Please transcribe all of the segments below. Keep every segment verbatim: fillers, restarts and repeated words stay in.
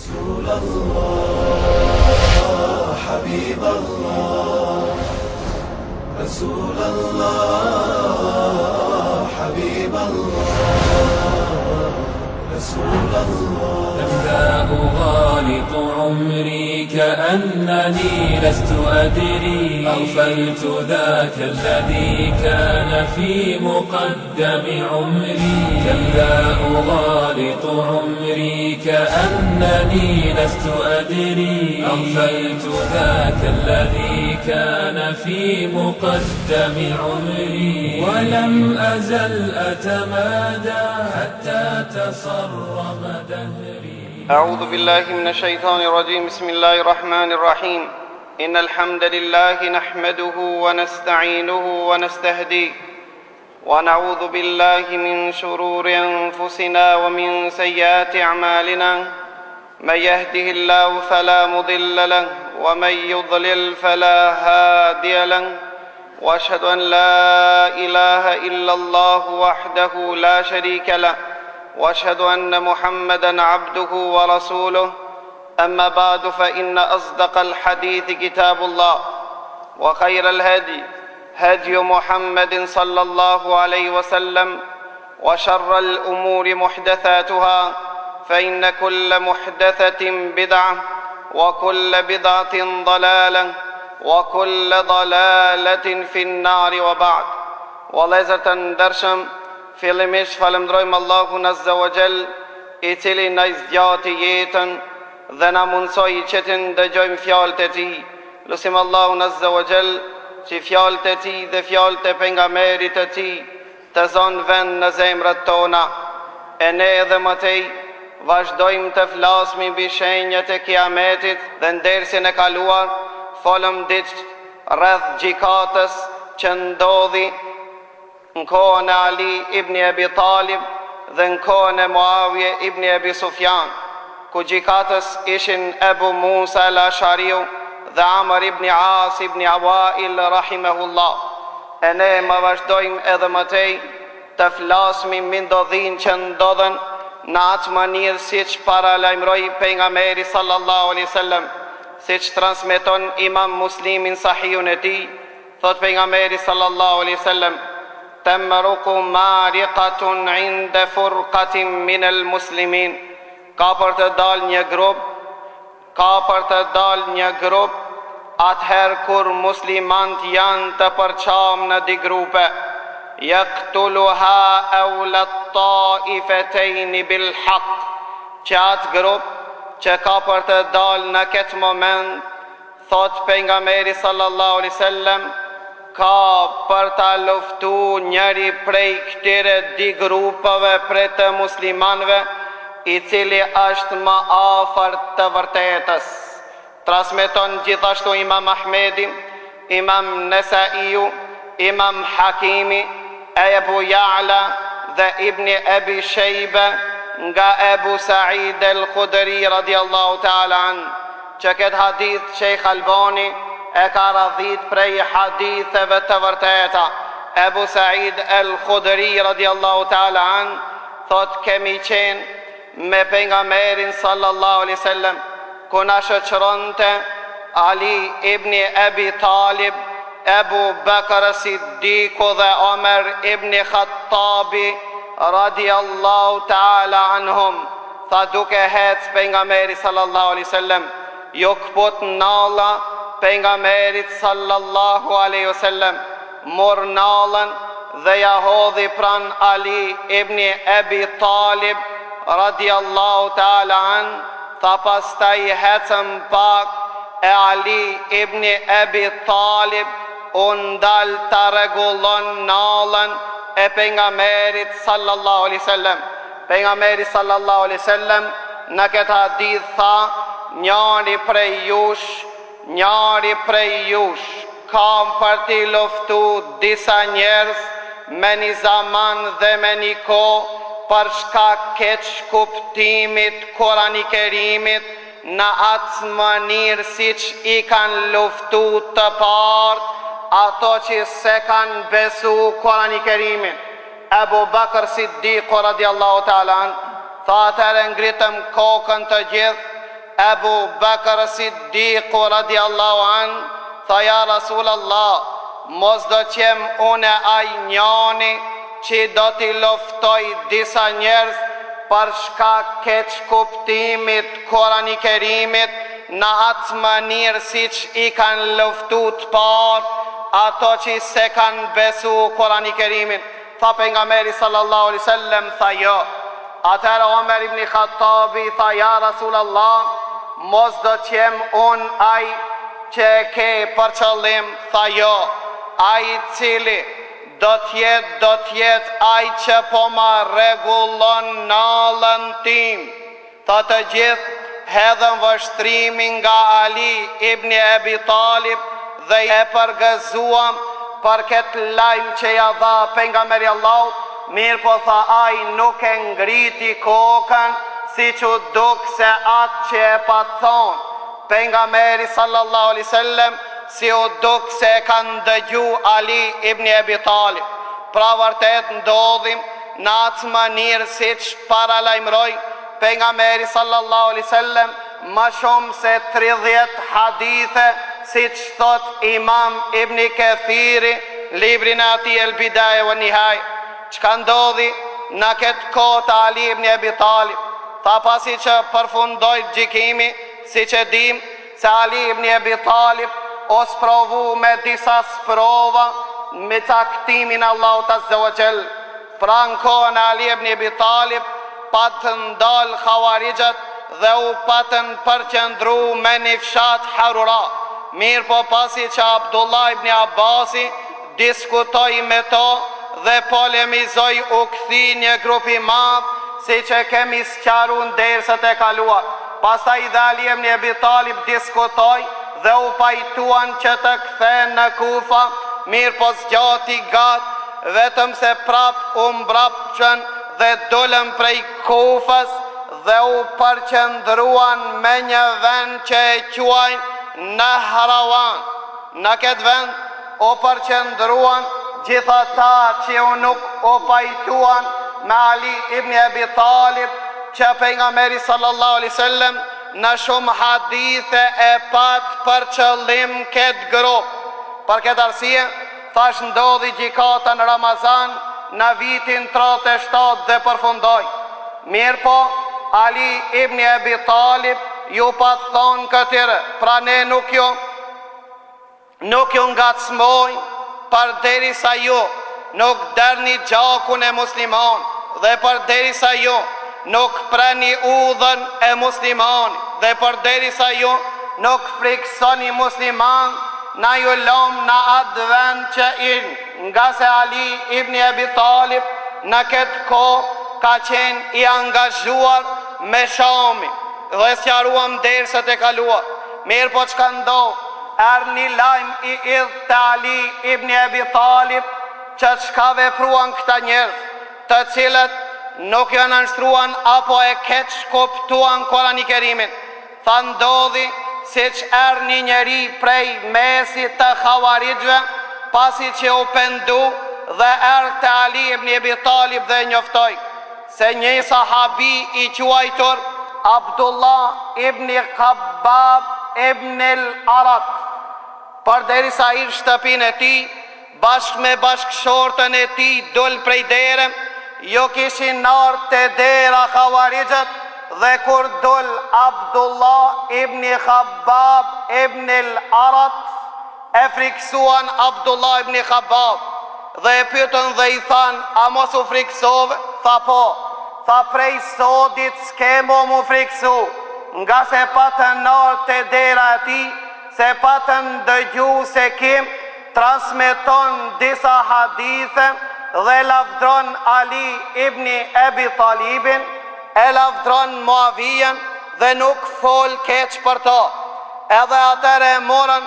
رسول الله حبيب الله رسول الله حبيب الله رسول الله تملأ غالط عمري كأنني لست أدري أغفلت ذاك الذي كان في مقدم عمري تملأ غالط عمري كأنني لست أدري أغفلت ذاك الذي كان في مقدم عمري ولم أزل أتمادى حتى تصرم دهري. أعوذ بالله من الشيطان الرجيم. بسم الله الرحمن الرحيم. إن الحمد لله نحمده ونستعينه ونستهديه ونعوذ بالله من شرور أنفسنا ومن سيئات أعمالنا من يهده الله فلا مضل له ومن يضلل فلا هادي له وأشهد أن لا إله إلا الله وحده لا شريك له وأشهد أن محمدًا عبده ورسوله. أما بعد فإن أصدق الحديث كتاب الله وخير الهدي هدي محمد صلى الله عليه وسلم وشر الأمور محدثاتها فإن كل محدثة بدعة وكل بدعة ضلالة وكل ضلالة في النار وبعد. وَلَزَرْتَ ndërshëm, fillimisht falemndrojmë Allahun Azza wa Jall, i cili na zgjati jetën dhe na mundsoi që të ndëgjojmë fjalët e tij. Lutim Allahun Azza wa Jall që fjalët e tij dhe fjalët e pejgamberit të tij të zonë vend në zemrat tona. E ne edhe më tej vazhdojmë të flasim mbi shenjat e Kijametit dhe ndersjen e kaluar folëm diç rreth gjikatës që ndodhi në kohën e Ali ibn Abi Talib dhe në kohën e Muawije ibn Abi Sufjan, ku gjikatës ishin Ebu Musa al-Ashariu dhe Amr ibn As ibn Awail rahimahullah. E ne më vazhdojmë edhe më tej të flasmi mbi ndodhin që ndodhen në atë mënyrë siç paralajmëroi pejgamberi sallallahu alaihi wasallam, siç transmeton Imam Muslimin sahihun e tij, thot pejgamberi sallallahu alaihi wasallam: Tamruqu mariqatun inda furqatin min al-muslimin. Ka për të dal një grup, ka për të dal një grup atëherë kur muslimant janë të përçam në di grupe. Yaqtuluha awla at-ta'ifatayn bil haqq. Që atë grup që ka për të dal në këtë moment, thot pejgamberi sallallahu alaihi wasallam, ka për ta luftu njëri prej këtyre di grupeve prej të muslimanve, i cili është më afër të vërtetës. Transmeton gjithashtu Imam Ahmedi, Imam Nesaiu, Imam Hakimi, Ebu Ja'la dhe Ibn Abi Shejbe nga Ebu Sa'id al-Khudri radiallahu ta'ala an, që këtë hadith Sheikh Albani e ka radhit prej haditheve të vërteta. Ebu Sa'id al-Khudri radiallahu ta'ala an thot kemi qenë me pejgamberin sallallahu alaihi wasallam, ku na shoqëronte Ali ibn Abi Talib, Ebu Bakr Siddiku dhe Omer ibn Khattabi radiallahu ta'ala anhum. Tha duke hec pejgamberi sallallahu alaihi wasallam, jo këpot nalla pejgamberit sallallahu alaihi wasallam, mor nallën dhe ja hodhi pran Ali ibn Abi Talib radiallahu ta'ala an. Tha pastaj hecëm pak e Ali ibn Abi Talib undal të regullon nallën e pejgamberit sallallahu alaihi wasallam. Pejgamberi sallallahu alaihi wasallam në këtë hadith tha, njëri prej jush, njëri prej jush kam për t'i luftu disa njerëz me një zaman dhe me një kohë për shkak keq kuptimit Kurani Kerimit në atë mënyrë siç i kanë luftu të parë ato që se kanë besu Kurani Kerimin. Ebu Bakr Siddiku radiallahu ta'ala an tha, atëherë ngritëm kokën të gjithë Abu Bakr Siddiq radiallahu an, tha ja Rasul Allah, mos do qem une aj njani që do t'i loftoj disa njerëz për shkak keq kuptimit Kurani Kerimit në atë mënyrë siç i kanë luftu të parë ato që se kanë besu Kurani Kerimin. Tha pejgamberi sallallahu alaihi wasallam, tha jo. Atëherë Omer ibn Khattabi tha ja Rasulallah, mos do qem unë aj që ke për qëllim, tha jo. Aj cili do tjetë, do tjetë aj që po ma regullon nallën tim. Tha të gjithë hedhën vështrimin nga Ali ibn Abi Talib dhe e përgëzuam për këtë lajmë që ja dha pejgamberi Allahut. Mirë po tha aj nuk e ngriti kokën si që duk se atë që e pa thonë pejgamberi sallallahu alaihi wasallam, si u duk se kanë dëgju Ali ibn Abi Talib. Pra vërtet ndodhim në atë mënyrë si që paralajmëroi pejgamberi sallallahu alaihi wasallam më shumë se tridhjetë hadithe, si që thot Imam Ibn Kathiri librin e ati El Bidaje vë Nihaj. Çka ndodhi në këtë kohë të Ali ibn Abi Talib? Tha pasi që përfundoi gjikimi, si që dim se Ali ibn Abi Talib o sprovu me disa sprova me caktimin Allahut Azza wa Jall. Pra në kohën e Ali ibn Abi Talib patën ndal Khawarijat dhe u patën përqendru me një fshat Harura. Mirë po pasi që Abdullah ibn Abasi diskutoi me to dhe polemizoi, u kthi një grup i madh, si që kemi sqaru në dersët e kaluar. Pastaj dhe Ali ibn Abi Talib diskutoi dhe u pajtuan që të kthehen në Kufa. Mirë po zgjati gat, vetëm se prap u mbrapshën dhe dolën prej Kufës dhe u përqendruan me një vend që e quajnë në Harawan. Në këtë vend u përqendruan gjitha ta që u nuk u pajtuan me Ali ibn Abi Talib, që pejgamberi sallallahu alaihi wasallam në shumë hadithe e pat për qëllim këtë grup. Për këtë arsye, thash ndodhi gjikata në Ramazan në vitin tridhjetë e shtatë dhe përfundoi. Mirë po, Ali ibn Abi Talib ju pat thonë këtyre, pra ne nuk ju nuk ju ngacmojmë për deri sa ju nuk dërni gjakun e musliman, dhe për deri sa ju nuk preni udhën e musliman, dhe për deri sa ju nuk friksoni musliman, na ju lom në atë vend që in, nga se Ali ibn Abi Talib në këtë kohë ka qenë i angazhuar me Shami, dhe sqaruam dersët e kaluar. Mirë po çka ndodh, erë një lajm i idh të Ali ibn Abi Talib që çka vepruan këta njerëz, të cilët nuk janë nënshtruan apo e keq kuptuan Kurani Kerimin. Tha ndodhi si që erë një njeri prej mesit të Khawarijve, pasi që u pendu dhe erë të Ali ibn Abi Talib dhe njoftoi se një sahabi i quajtur Abdullah ibn Khabbab ibn al-Arat, për deri sa i shtëpin e ti, bashk me bashkëshortën e ti dol prej dere, jo kishin nar të dera Khawarijët, dhe kur dol Abdullah ibn Khabbab ibn al-Arat, e friksuan Abdullah ibn Khabbab, dhe e pyetën dhe i than, a mos u friksove? Tha po. Tha prej sodit s'ke mo mu friksu, nga se patën nar të dera e ti, se patën dëgju se kim transmeton disa hadithe dhe lavdron Ali ibn Abi Talibin, e lavdron Muavijen dhe nuk fol keq për to. Edhe atëre e morën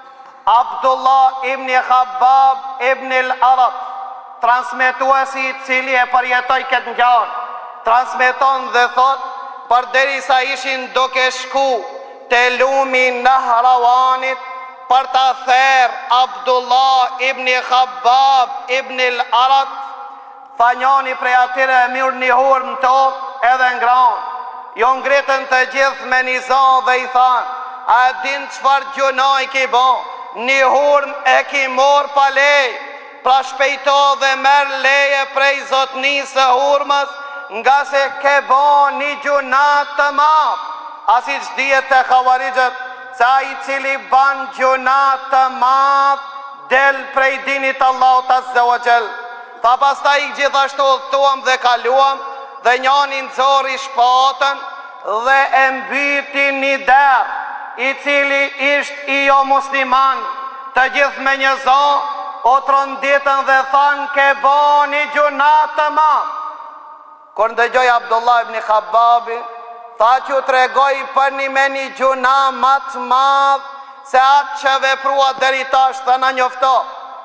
Abdullah ibn Khabbab ibn al-Arat, transmetuesi i cili e përjetoi këtë ngjarje, transmeton dhe thot, për deri sa ishin duke shku të lumi në Harawanit për ta therr Abdullah ibn Khabbab ibn al-Arat, tha njani prej atyre e mirë një hurë në tokë edhe ngran. jo ngritën të gjithë me një zonë dhe i thanë, a e din qëfar gjunaj ki bo, një hurm e ki mor pa lej, pra shpejto dhe merë leje prej zotnisë së hurmës, nga se ke bo një gjunat të madh. Asi që dijet të Khawarijët, se a i cili ban gjunat të madh, del prej dinit Allahut Azza wa Jall. Tha pastaj gjithashtu thuam dhe kaluam, dhe njani nxori shpatën dhe e mbyti një der, i cili isht i jo musliman, të gjithë me një zonë, o tronditën dhe thanë, ke bo një gjunat të madh. Kër ndëgjoj Abdullah ibn Khababi, tha që të regoj për një me një gjuna matë madh, se atë që veprua deri tash të në njofto.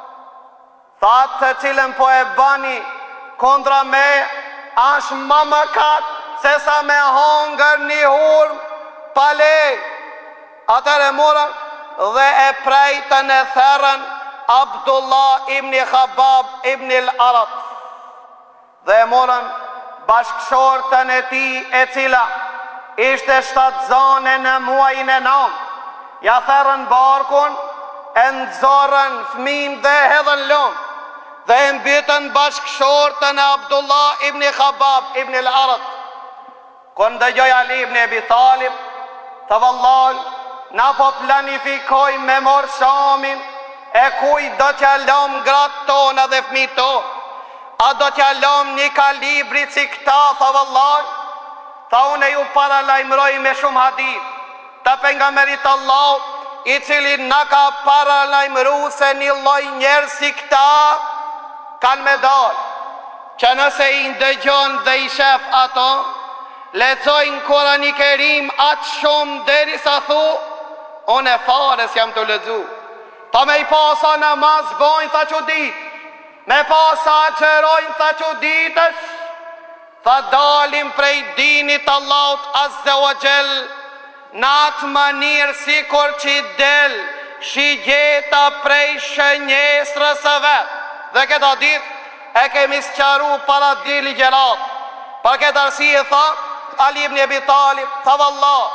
Tha atë të cilën po e bani kondra me, ashtë më më katë, se sa me hongër një hurm pa lej. Atër e morën dhe e prejtën e therën Abdullah ibn Khabab ibn al-Arat. Dhe e morën bashkëshortën e ti e cila ishte shtatë zone në muajin e nam. Ja therën barkun, e nëzorën fëmin dhe hedhën lumë, dhe e mbytën bashkëshortën e Abdullah ibn Khabab ibn al-Arat. Kër ndëgjoj Ali ibn Abi Talib, të vallal, na po planifikoj me morë shamin, e kuj do t'ja lom gratë tona dhe fëmijët tonë, a do t'ja lom një kalibri si këta, tha vallaj. Tha unë ju paralajmëroj me shumë hadith të pejgamberit Allah, i cili na ka paralajmëru se një lloj njerëz si këta kanë me dalë, që nëse i ndëgjon dhe i shef ato, lexojnë Kur'anin e Kerim atë shumë derisa thu, unë e fare s'jam të lexu. Ta me i pasa namaz bojnë, tha që ditë, me pasa qërojnë, tha që ditësh, tha dalim prej dinit Allahut Azza wa Jall, në atë manirë si kur që i del, shigjeta prej shënjesrës e vetë. Dhe këta ditë e kemi sqaru para dili gjerat. Për këtë arsye tha, Ali ibn Abi Talib, tha vallah,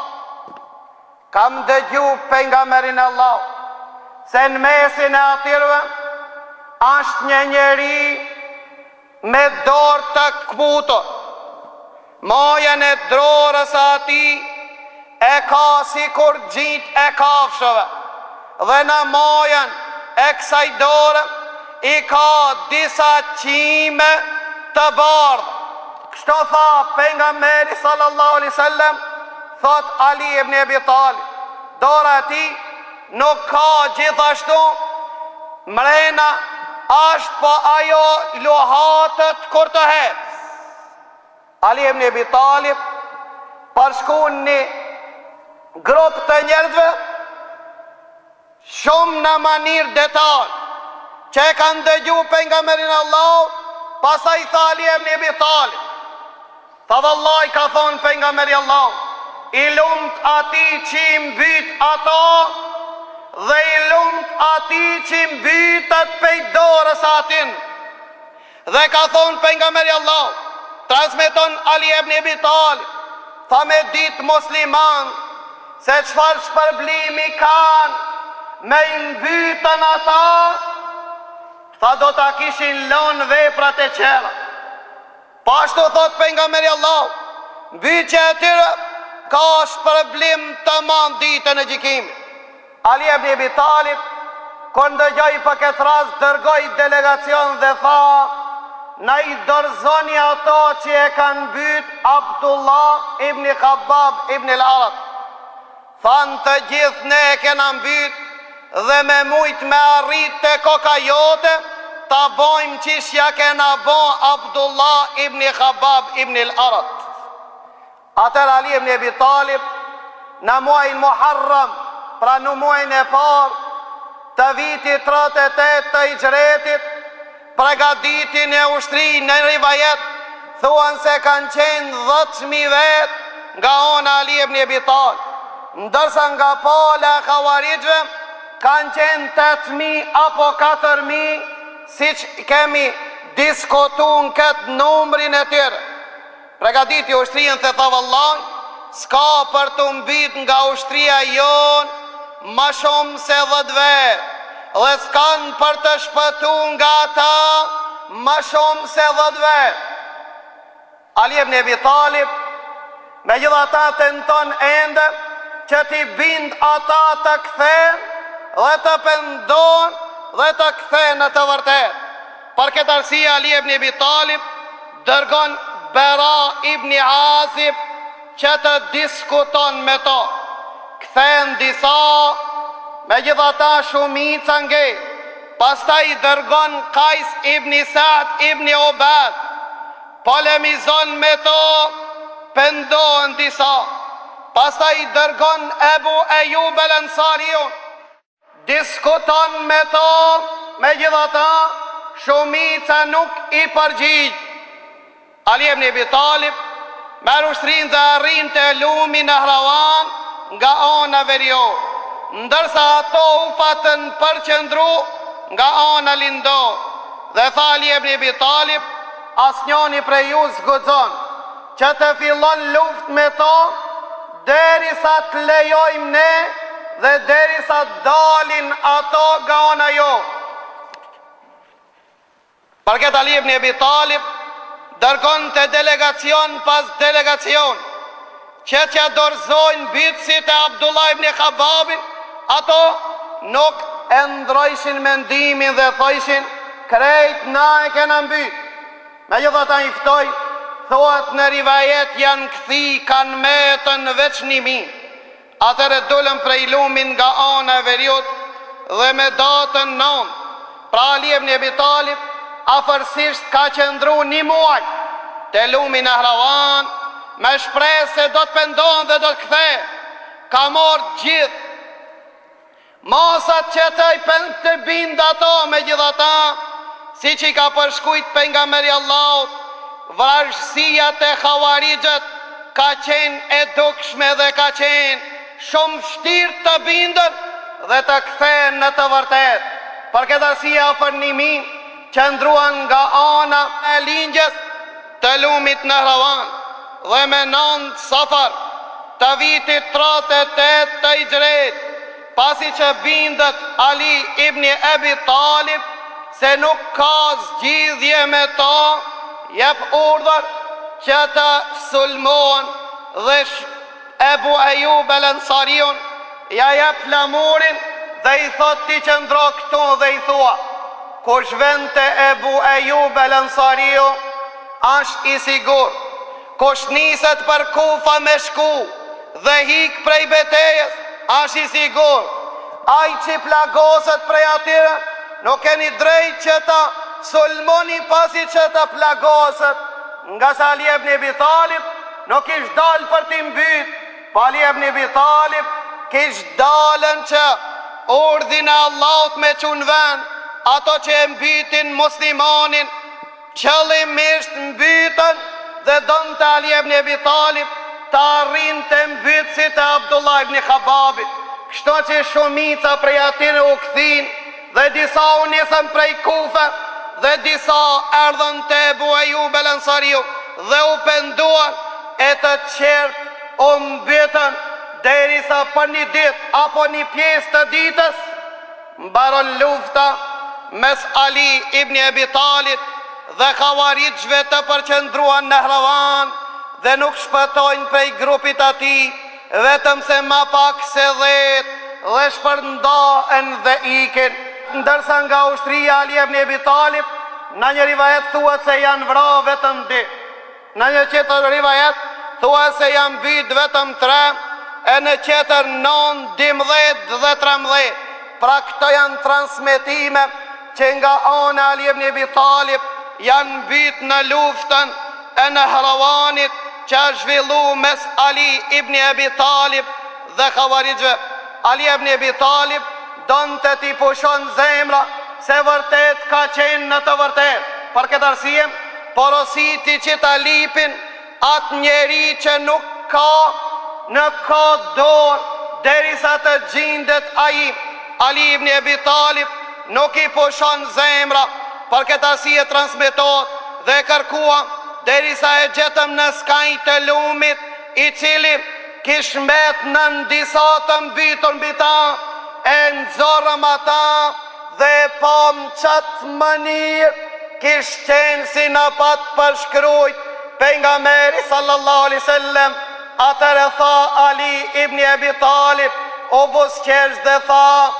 kam dëgju pejgamberin e Allah, se në mesin e atyre është një njeri me dorë të kputur, majën e drorës ati e ka si kur gjit e kafshëve, dhe në majën e kësaj dorë i ka disa qime të bardhë. Kështu tha pejgamberi sallallahu alaihi wasallam, thot Ali ibn Abi Talib, dora ti nuk ka gjithashtu mrena, ashtë po ajo lohatët kur të hecë. Ali ibn Abi Talib përshkun një grup të njerëzve shumë në manirë detalë, që e kanë dëgju pejgamberin Allah, pastaj tha Ali ibn Abi Talib, tha vallaj ka thonë pejgamberi Allah, i lumt ati që i mbyt ato, dhe i lumt ati që i mbytët pej dorës atin. Dhe ka thonë pejgamberi Allah, transmeton Ali ibn Abi Talib, tha me ditë musliman, se çfarë shpërblimi kanë me i mbytën ata, tha do ta kishin lënë veprat e qera. Pashtu thot pejgamberi Allah, mbytja e tyre ka shpërblim të madh ditën e gjykimit. Ali ibn Abi Talib, kur ndëgjoi për këtë rast, dërgoi delegacion dhe tha, na i dorëzoni ato që e kanë mbyt Abdullah ibn Khabab ibn al-Arat. Thanë të gjithë ne e kena mbyt, dhe me mujt me arrit të koka jote, ta bojmë qishja kena bo Abdullah ibn Khabab ibn al-Arat. Atër Ali ibn Abi Talib, në muajin Muharram, pra në muajin e parë të vitit tridhjetë e tetë të Hijretit, pregaditin e ushtri në rivajet, thuan se kanë qenë dhjetë mijë vetë nga ona Ali ibn Abi Talib, ndërsa nga pala e Khawarijve kanë qenë tetë mijë apo katër mijë, si që kemi diskutu në këtë numrin e tyre. Pregaditi ushtrien të tha vallaj, s'ka për të mbit nga ushtria jonë ma shumë se dhjetë vetë, dhe s'kan për të shpëtu nga ta ma shumë se dhjetë vetë. Ali ibn Abi Talib me gjitha ta tenton ende që t'i bind ata të kthen dhe të pendon dhe të kthen në të vërtet. Për këtë arsye Ali ibn Abi Talib dërgon Bara ibn Azib që të diskuton me to. Kthen disa, me gjitha ta shumica nge. Pastaj dërgon Kajs ibn Sa'd ibn Ubad, polemizon me to, pendohen disa. Pastaj dërgon Ebu Ejub el Ansariun, diskuton me to, me gjitha ta shumica nuk i përgjigj. Ali ibn Abi Talib merr ushtrin dhe arrin të lumi në Hrawan nga ana verior, ndërsa ato u patën përqendru nga ana lindor. Dhe tha Ali ibn Abi Talib, asnjëri prej ju s'guxon që të fillon luftë me to derisa të lejojmë ne dhe derisa dalin ato nga ana jo. Për këtë Ali ibn Abi Talib dërgon të delegacion pas delegacion që që dorëzojnë bytësit e Abdullah ibn Khababin. Ato nuk e ndrojshin mendimin dhe thojshin krejt na e kena mbyt. Me gjitha ta iftoj, thuat në rivajet janë këthi kanë metën veç nimi. Atëre dullën prej lumin nga ana e veriut dhe me datën non. Pra Ali ibn Abi Talib afërsisht ka qëndru një muaj të lumin e Hrawan, me shpresë se do të pendon dhe do të kthe. Ka morë gjithë masat që të i pend të bind ato me gjitha ta, si që i ka përshkujt pejgamberi Allahut, vrasësia të Khawarijët ka qenë e dukshme dhe ka qenë shumë vështirë të bindën dhe të kthehen në të vërtet. Për këtë arsye afërnimi qëndruan nga ana e lindjes të lumit në Hrawan dhe me nëntë Safar të vitit tretë e tetë të Hijrit, pasi që bindët Ali ibn Abi Talib se nuk ka zgjidhje me ta, jep urdhër që të sulmohen dhe Ebu Ejub el Ansariun ja jep flamurin dhe i thot ti qëndro këtu dhe i thua kush vend të Ebu Ejub el Ansariu është i sigur, kush niset për Kufa me shku dhe hik prej betejës është i sigur. Ai që plagoset prej atyre nuk keni drejt që ta sulmoni pasi që ta plagoset, nga sa Ali ibn Abi Talib nuk ish dal për t'i mbyt, pa Ali ibn Abi Talib kish dalën që urdhin e Allahut me qun vend ato që e mbytin muslimanin, qëllimisht mbytën dhe don të Ali ibn Abi Talib të arrin të mbytësit e Abdullah ibn Khababit. Kështu që shumica prej atyre u kthin dhe disa u nisën prej Kufe dhe disa erdhën te Ebu Ejub el Ansariu dhe u penduan e të qertë u mbytën derisa për një ditë apo një pjesë të ditës mbaron lufta mes Ali ibn Abi Talib dhe Khawarijve të përqendruan në Hrawan dhe nuk shpëtojnë prej grupit atij, vetëm se ma pak se dhjetë dhe shpërndahen dhe ikin. Ndërsa nga ushtria Ali ibn Abi Talib, në një rivajet thuhet se janë vra vetëm dy, në një tjetër rivajet thuhet se janë mbyt vetëm tre, e në tjetër non, dimdhet dhe trembëdhet. Pra këto janë transmetime që nga ana Ali ibn Abi Talib janë mbyt në luftën e në Hrawanit që është zhvillu mes Ali ibn Abi Talib dhe Khawarijve. Ali ibn Abi Talib don të t'i pushon zemra se vërtet ka qenë në të vërtet. Për këtë arsye, porositi që ta lipin atë njeri që nuk ka në ka dorë derisa të gjindet ai. Ali ibn Abi Talib nuk i pushon zemra. Për këtë arsye transmetohet dhe kërkua derisa e gjetëm në skaj të lumit i cili kish mbet në disa të mbytur mbi ta, e nxorëm ata dhe pam qatë mënir, kish qenë si në pat përshkrujt pejgamberi sallallahu alaihi wasallam. Atëre tha Ali ibn Abi Talib, o busqesh dhe tha,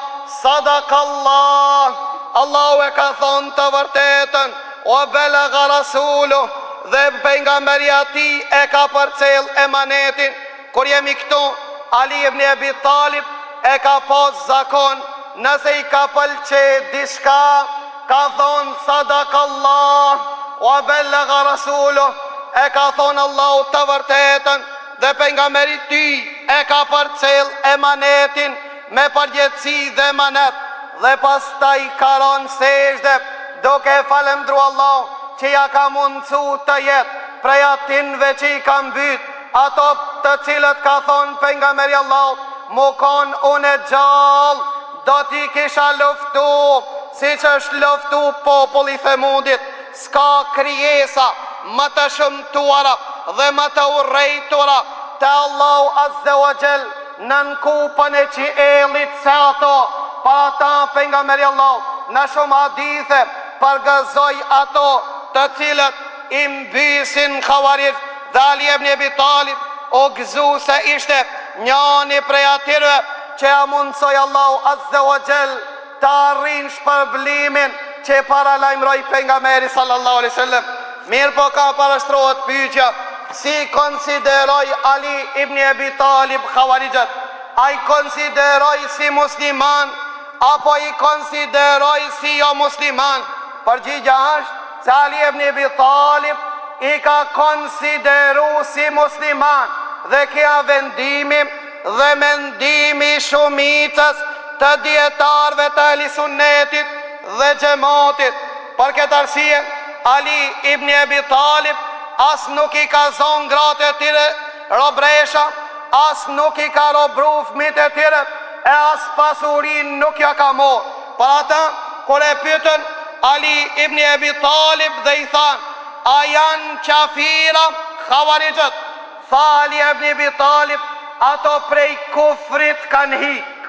sadakallah, Allahu e ka thonë të vërtetën, o belagha rasulu, dhe pejgamberi ati e ka përcjell emanetin. Kur jemi këtu, Ali ibn Abi Talib e ka pas zakon, nëse i ka pëlqe diçka, ka thonë sadakallah, o belagha rasulu, e ka thonë Allahu të vërtetën, dhe pejgamberi ty e ka përcjell emanetin me përgjegjësi dhe emanet, dhe pastaj ka rënë sejdë duke falendru Allah që ja ka mundsu të jetë prej atinve që i ka mbyt ato të cilët ka thonë pejgamberi Allah, mu kon unë gjallë, do t'i kisha luftu si që është luftu populli Themudit. S'ka krijesa më të shëmtuara dhe më të urrejtura të Allahu Azza wa Jall në kupën e qiellit se ato. Pa ata pejgamberi Allah në shumë hadithe përgëzoi ato të cilët i mbysin Khawarij, dhe Ali ibn Abi Talib o gëzu se ishte njani prej atyre që ja mundsoi Allahu Azza wa Jall të arrin shpërblimin që paralajmëroi pejgamberi sallallahu alaihi wasallam. Mirë po ka parashtrohet pyetja, si konsideroi Ali ibn Abi Talib Khawarijat? Ai konsideroi si musliman apo i konsideroi si jo musliman? Përgjigja është se Ali ibn Abi Talib i ka konsideru si musliman, dhe kja vendimi dhe mendimi shumicës të dietarëve të Ahlusunnetit dhe Xhamatit. Për këtë arsye, Ali ibn Abi Talib as nuk i ka zonë gratë e tire robresha, as nuk i ka robru fëmijët e tire, e as pasurin nuk ja ka morë. Për ata, kur e pyetën Ali ibn Abi Talib dhe i thanë, a janë qafira Khawarijët? Tha Ali ibn Abi Talib, ato prej kufrit kanë hik.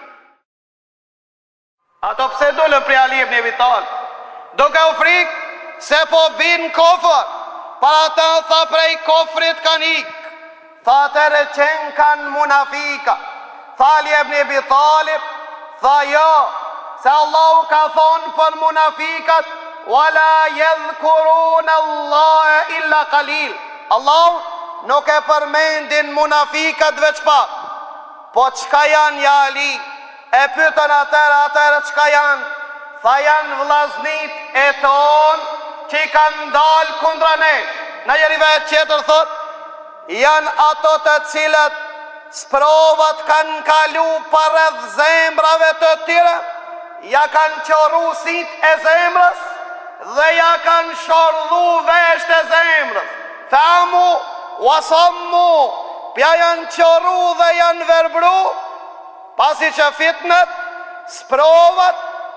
Ato pse dolën prej Ali ibn Abi Talib? Duke u frikë se po bin kofër. Para ata tha prej kofrit kanë hik. Tha atëre qenë kanë munafika. Tha Ali ibn Abi Talib, tha jo, se Allahu ka thonë për munafikat, wala yadhkurun Allah illa qalil. Allahu nuk e përmendin munafikat veç pak. Po çka janë ja Ali? E pyetën atëra, atëra çka janë? Tha janë vllaznit e tonë që i kanë dalë kundra nesh. Në një rivajet tjetër thot, janë ato të cilët sprovat kanë kalu përreth zemrave të tyre, ja kanë qoru sit e zemrës dhe ja kanë shordhu vesht e zemrës. Thamu, wasammu, pja janë qoru dhe janë verbru, pasi që fitnet, sprovat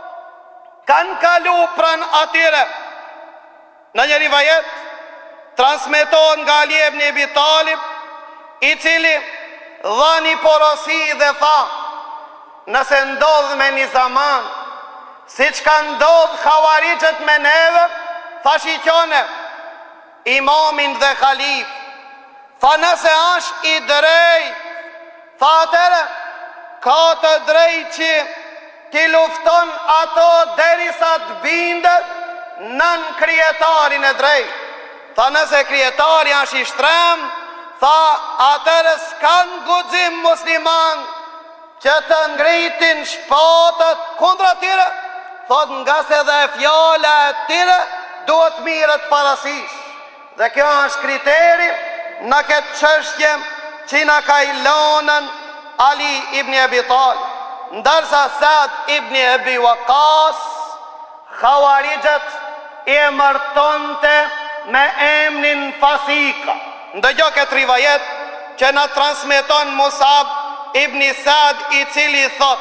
kanë kalu pran atyre. Në një rivajet transmetohen nga Ali ibn Abi Talib, i cili dha një porosi dhe tha, nëse ndodh me një zaman si që ka ndodh Khawarijët me neve, tha shiqone imamin dhe khalif, tha nëse është i drejt, tha atere ka të drejt që ti lufton ato derisa të bindet nën krijetarin e drejt. Tha nëse krijetari është i shtrem, tha atëre s'kan guxim musliman që të ngritin shpatët kundra tyre, thot nga se dhe fjala e tyre duhet mirët parasysh. Dhe kjo është kriteri në këtë çështje që na ka i lënën Ali ibn Abi Talib. Ndërsa Sad ibn Abi Waqqas, Khawarijët i emërtonte me emnin Fasika. Ndëgjo këtë rivajet që na transmeton Musab ibn Sad, i cili thot,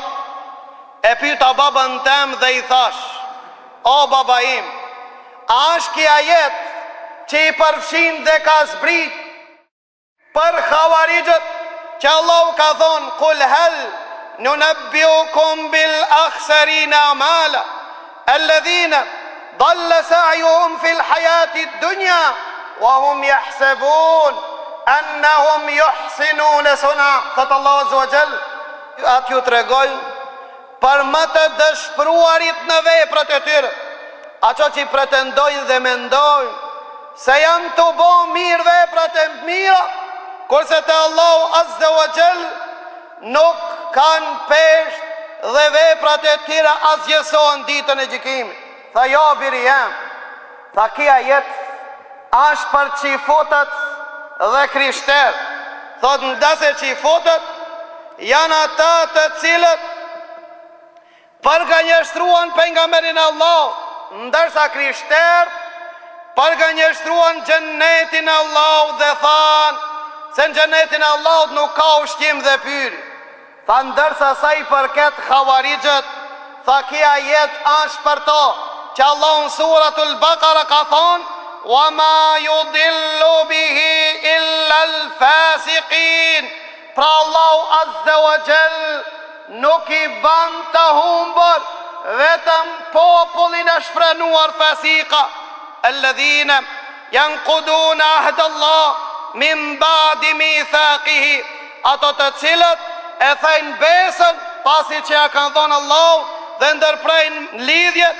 e pyeta babën tem dhe i thash, o baba im, a është kja jetë që i përfshin dhe ka zbrit për Khawarijët, që Allah ka thonë kul hel nunabbiukum bil akhsarina amala alladhina dalla sa'yuhum fil hayati dunya wa hum yahsabun annahum yuhsinuna suna. Thot Allah azza wa jall, atë ju tregoj për më të dëshpëruarit në veprat e tyre, ato që pretendojnë dhe mendojnë se janë të bo mirë veprat e mira, kurse të Allahu azza wa jall nuk kanë peshë dhe veprat e tjera asgjësohen ditën e gjykimit. Tha jo biri jam, tha kia jetë ashtë për qifutët dhe krishter. Thot ndase qifutët janë ata të cilët përgënjeshtruan pejgamberin Allah, ndërsa krishter përgënjeshtruan xhenetin e Allahut dhe than se në xhenetin e Allahut nuk ka ushqim dhe pyetje. Tha ndërsa sa i përket xhavarixhët, tha kia jetë është për to që Allah në suratul Baqara ka thonë wa ma yudillu bihi illa al-fasiqin. Pra Allahu azza wa jall nuk i ban të humbër vetëm popullin e shfrenuar fasika, alladhina yanquduna ahd Allah min ba'di mithaqihi, ato të cilët e thajnë besën pasi që ja kanë thonë Allah dhe ndërprejnë lidhjet,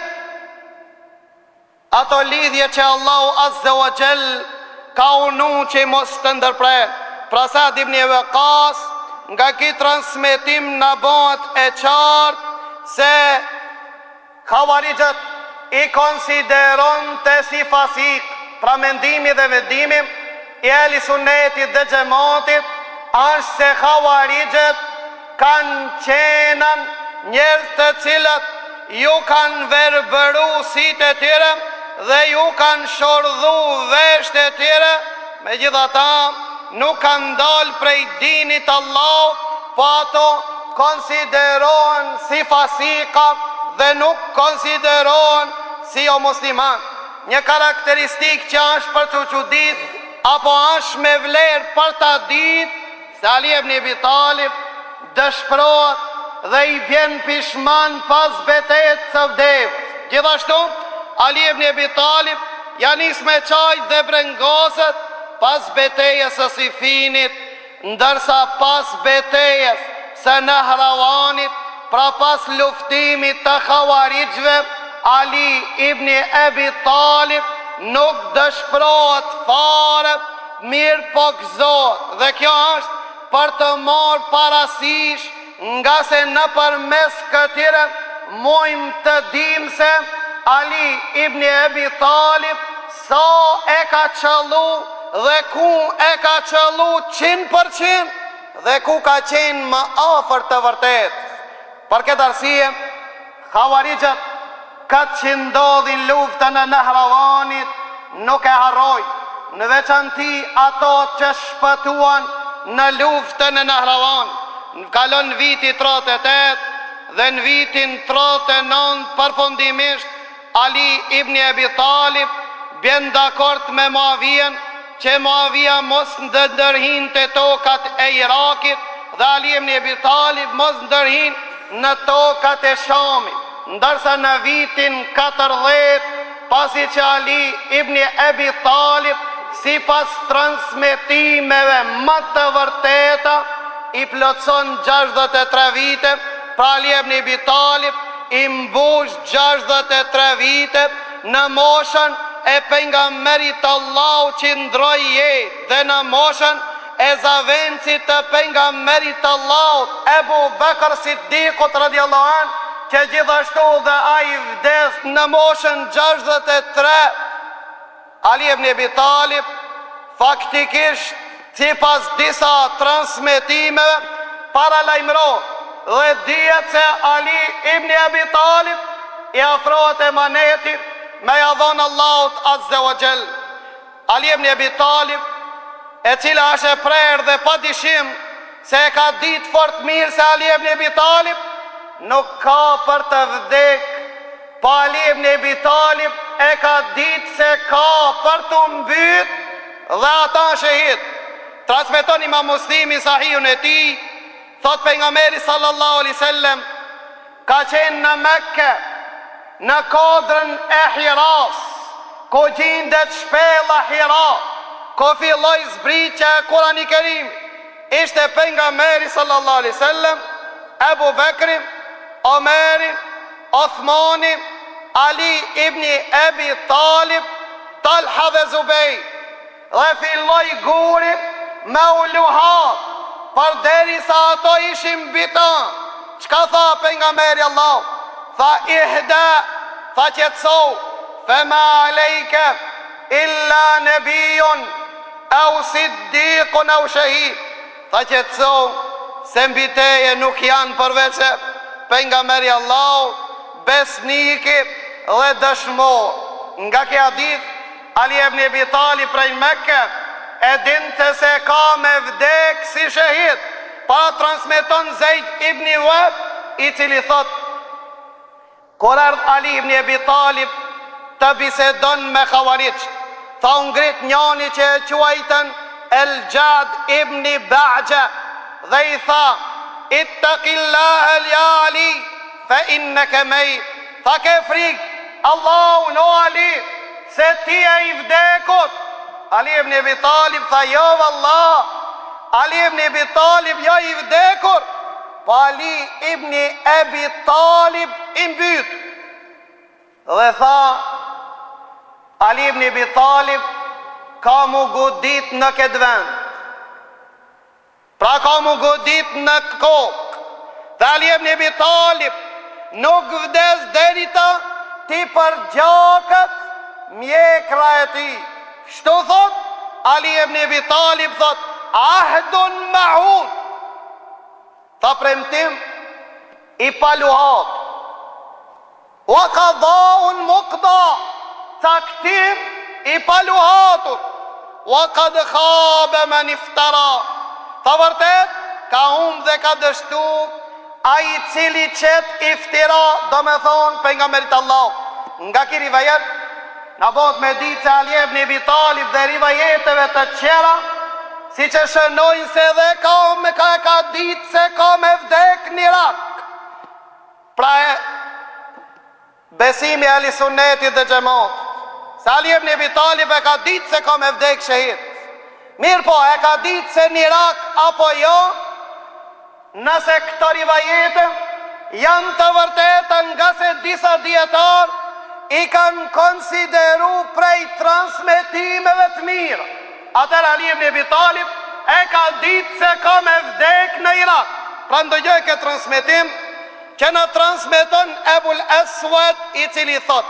ato lidhje që Allahu azza wa jall ka unu që mos të ndërprejnë. Pra Sa'd ibn Waqqas nga ki transmetim në bëhet e qartë se xhavarixhët i konsideron të si fasik. Pra mendimi dhe vendimi i ehli sunnetit dhe xhamatit është se xhavarixhët kanë qenën njerëz të cilët ju kanë verbëru sit e tyre dhe ju kanë shordhu vesht e tyre, megjithatë nuk kanë dalë prej dinit Allah, po ato konsiderohen si fasika dhe nuk konsiderohen si o musliman. Një karakteristik që është për të çudit apo është me vlerë për ta ditë se Ali ibn Abi Talib dëshpërohet dhe i bjen pishman pas betejës së vdekjes. Gjithashtu Ali ibn Abi Talib ja nis me çaj dhe brengosët pas betejës së Sifinit, ndërsa pas betejës së Nahrawanit, pra pas luftimit të xhavarixhëve, Ali ibn Abi Talib nuk dëshpërohet fare, mirë po gëzohet. Dhe kjo është për të marrë parasysh, nga se në përmes këtire mojmë të dim se Ali ibn Abi Talib sa e ka qëllu dhe ku e ka qëllu qind për qind dhe ku ka qenë më afër të vërtet. Për këtë arsye, xhavarixhët këtë që ndodhin luftën e Nahrawanit nuk e harroj, në veçanti ato që shpëtuan në luftën e Nahrawanit. Në kalon viti tridhjetë e tetë dhe në vitin tridhjetë e nëntë përfundimisht Ali ibn Abi Talib bën dakord me Muavijen që Muavija mos ndërhin të tokat e Irakit dhe Ali ibn Abi Talib mos ndërhin në tokat e Shamit. Ndërsa në vitin katërdhjetë, pasi që Ali ibn Abi Talib si pas transmetimeve më të vërteta i plotson gjashtëdhjetë e tre vite, pra Ali ibn Abi Talib i mbush gjashtëdhjetë e tre vite në moshën e pejgamberit Allahu që ndroi jetë dhe në moshën e zavencit të pejgamberit Allahut Ebu Bekr Siddiqut radhiyallahu anhu, që gjithashtu dhe ai vdes në moshën gjashtëdhjetë e tre. Ali ibn Abi Talib faktikisht sipas disa transmetimeve paralajmërohet dhe dihet se Ali ibn Abi Talib i afrohet emanetit me ja dhënë Allahut azza wa jall. Ali ibn Abi Talib, e cila është e prerë dhe pa dyshim se e ka ditë fort mirë se Ali ibn Abi Talib nuk ka për të vdek, pa Ali ibn Abi Talib e ka ditë se ka për të mbyt dhe ata shahid. transmeton Imam Muslimi sahihun e tij, thot pejgamberi sallallahu alaihi wasallam ka qenë në Mekke, në kodrën e Hiras, ku gjendet shpella Hira, ku filloi zbritja e Kurani Kerim. Ishte pejgamberi sallallahu alaihi wasallam, Abu Bekri, Omeri, Othmani, Ali ibn Abi Talib, Talha dhe Zubej. Dhe filloi guri me u luhat, për deri sa ato ishim bitan. Qka tha pejgamberi Allah? Tha ihda, tha qetso, fema alejke illa nebijun, au siddiqun au shahid. Tha qetso, se mbi teje nuk janë përveç pejgamberi Allah, besniki dhe dëshmor. Nga kjo hadith, Ali ibn Abi Talib prej Mekke e dinte se ka me vdek si shahid. Pa transmeton Zeid ibn Wahb, i cili thot, kur ardh Ali ibn Abi Talib të bisedon me Khawarij, tha u ngrit njani që e quajtën El Gjad ibn Bajja, dhe i tha, ittaqillah ya Ali, fa innaka mayt. Tha ke frik Allahu no Ali, se ti e i vdekut. Ali ibn Abi Talib tha jo vallah, Ali ibn Abi Talib jo i vdekur, po Ali ibn Abi Talib i mbyt. Dhe tha, Ali ibn Abi Talib ka mu godit në këtë vend, pra ka mu godit në kokë. Dhe Ali ibn Abi Talib nuk vdes derita ti për gjakët mjekra e ti. Shtu thot, Ali ibn Abi Talib thot, ahdun mahud, tha premtim i paluhat, wa qadaun muqda, taktim i paluhatur, wa qad khaba man iftara. Tha vërtet, ka hum dhe ka dështu a i cili qet iftira, do me thonë pejgamberit Allah. Nga ki rivajet, në bot me ditë se Ali ibn Abi Talib dhe rivajeteve të tjera, si që shënojnë se dhe ka me ka e ka ditë se ka me vdek në Irak. Pra e besimi Ali Sunnetit dhe Xhamat, se Ali ibn Abi Talib e ka ditë se ka me vdek shahid. Mirë po, e ka ditë se në Irak apo jo, nëse këto rivajete janë të vërteta, nga se disa dietar i kanë konsideru prej transmetimeve të mirë. Atër Ali ibn Abi Talib e ka ditë se ka me vdek në Irak. Pra ndëgjoj këtë transmetim që në transmeton Ebul Aswad, i cili thot,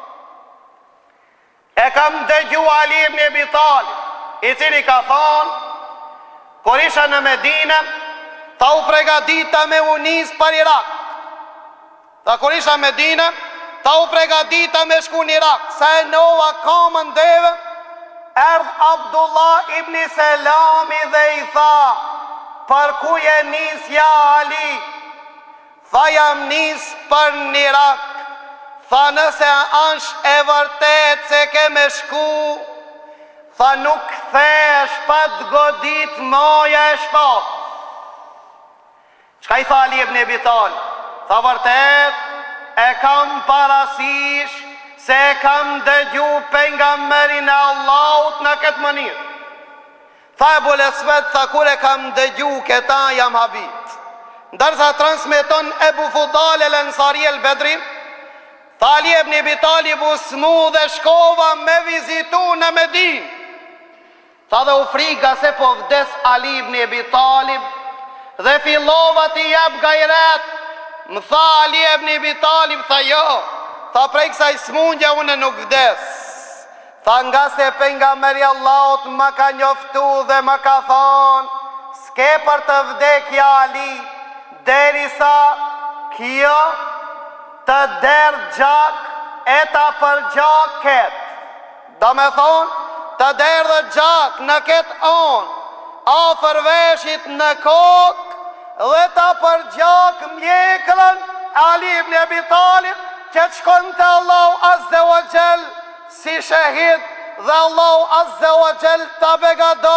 e kam dëgju Ali ibn Abi Talib, i cili ka thonë, kur isha në Medinë, tha u pregadita me unis për Irak. Tha kur isha në Medinë, tha u pregadita me shku në Irak. Sa e nova kamën deve, erdh Abdullah ibn Selami dhe i tha, për ku je nis ja Ali? Tha jam nis për në Irak. Tha nëse është e vërtet se ke me shku, tha nuk thesh pa të godit moja e shpat. Qka i tha Ali ibn Abi Talib? Tha vërtet, e kam parasysh se e kam dëgju pejgamberin e Allahut në këtë mënyrë. Tha Ebul Aswad, tha kur e kam dëgju këta jam habit. Ndërsa transmeton Ebu Fudal el Ansari el Bedri, tha Ali ibn Abi Talib u smu dhe shkova me vizitu në Medinë. Tha dhe u frika se po vdes Ali ibn Abi Talib, dhe fillova t'i jap gajret. Më tha Ali ibn Abi Talib, tha jo, tha prej kësaj smundja une nuk vdes. Tha nga se pejgamberi Allahut më ka njoftu dhe më ka thonë, s'ke për të vdekja Ali, derisa kjo të der gjak e ta për gjak ket. Do me thonë, të der dhe gjak në ket on, afër veshit në kokë, dhe ta për gjak mjekrën Ali ibn Abi Talib, që të shkon të Allahu Azze wa Jall si shahid, dhe Allahu Azze wa Jall të begadon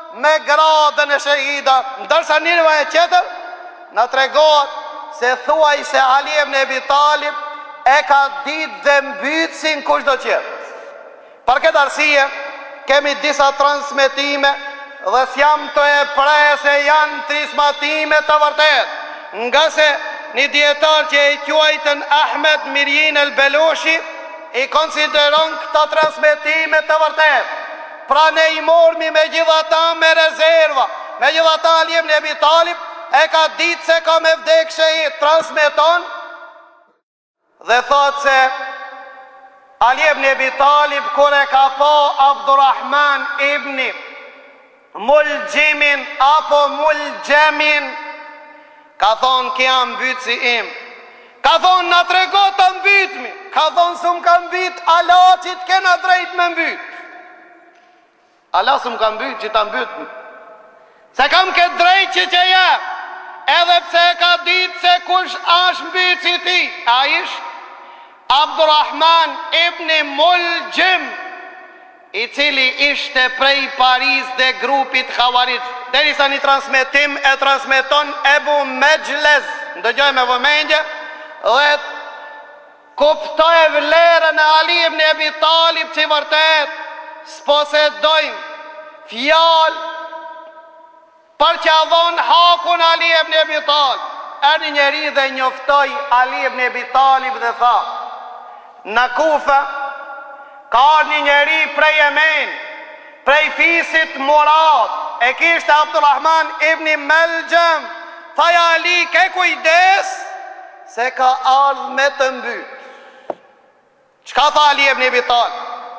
me gradën e shahida. Ndërsa një rivajet tjetër na tregohet se thuaj se Ali ibn Abi Talib e ka ditë dhe mbytsin kushdo tjetër. Për këtë arsye kemi disa transmetime dhe s'jam të e prej se janë transmetime të vërtet, nga se një dietar që e quajtën Ahmed Mirjin el Belushi i konsideron këta transmetime të vërtet. Pra ne i mormi me gjithata me rezerva. Me gjithata Ali ibn Abi Talib e ka ditë se ka me vdek shehid, transmeton dhe thot se Ali ibn Abi Talib kur e ka pa Abdurrahman ibn Mulgjimin apo Mulgjemin, ka thonë kja mbytësi im, ka thonë na trego të mbytmi, ka thonë së më ka mbyt, Allah që të kena drejt me mbyt. Allah së më ka mbyt që të mbytmi, se kam këtë drejt që që je, edhe pse ka ditë se kush është mbytësi ti, a ish Abdurrahman ibn Muljim, i cili ishte prej Paris dhe grupit Khawarij. Deri sa një transmetim e transmeton Ebu Mejlez, ndëgjoj me vëmendje, dhe kuptoj vlerën e Ali ibn Abi Talib që vërtet s'posedojnë fjalë për që avon hakun Ali ibn Abi Talib. E një njeri dhe njoftoj Ali ibn Abi Talib dhe tha, në Kufa ka një njeri prej Yemen, prej fisit Murad, e kishte Abdurrahman ibn Muljim. Thaja Ali, ke kujdes se ka ardhë me të mbyt. Çka tha Ali ibn Abi Talib?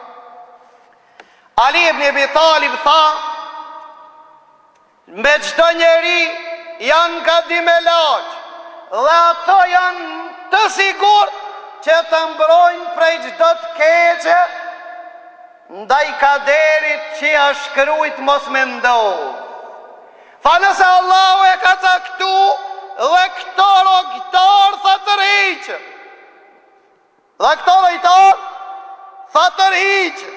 Ali ibn Abi Talib tha, me çdo njeri janë gadim e laq, dhe ato janë të sigurt që të mbrojnë prej çdo të keqe, ndaj kaderit që ja shkrujt mos me ndohë. Tha nëse Allahu e ka caktu dhe këto rogtar tha të rriqë, dhe këto rogtar tha të rriqë.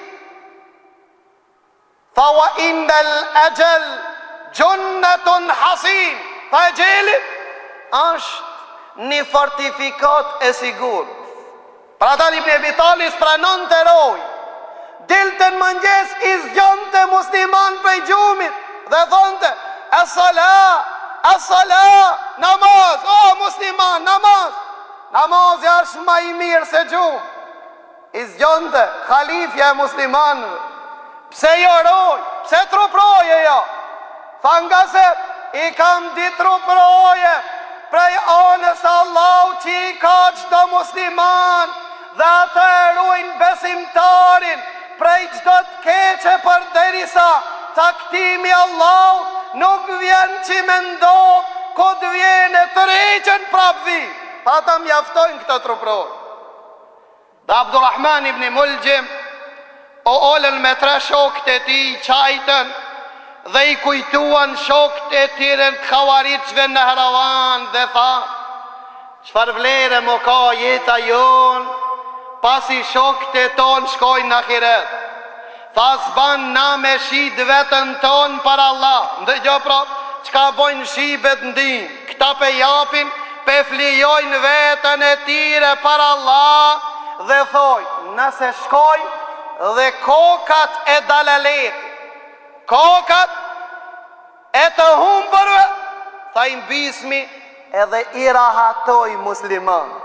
Tha wa indel e gjel gjunnetun hasin, tha e gjelit është një fortifikat e sigur. Pra ta Ibn Abi Talib pranon të roj, dilten mëngjes i zgjonte musliman prej gjumit dhe thonte as-sala, as-sala, namaz, o musliman, namaz. Namazi është më i mirë se gjumë. I zgjonte khalifja e muslimanëve. Pse jo roj, pse truproje jo? Tha nga se i kam di truproje prej anës Allah që i ka çdo musliman dhe atë e ruajnë besimtarin prej çdo të keqe, për derisa taktimi Allah nuk vjen që me ndodh, kod vjen e të reqen prap vi. Pa ta mjaftojnë këtë trupror. Dhe Abdurrahman ibn Muljim o olën me tre shokët e ti qajtën dhe i kujtuan shokët e tire të Khawarijve në Hravan dhe tha, çfar vlere më ka jeta jonë pasi shokët e tonë shkojnë në ahiret. Tha s'ban na me shid vetën tonë për Allah. Ndëgjo pra, çka bojnë shibet ndin, këta pe japin, pe flijojnë vetën e tire për Allah dhe thoj, nëse shkojnë dhe kokat e dalalet, kokat e të humbërve, tha i mbismi edhe i rahatoj muslimant.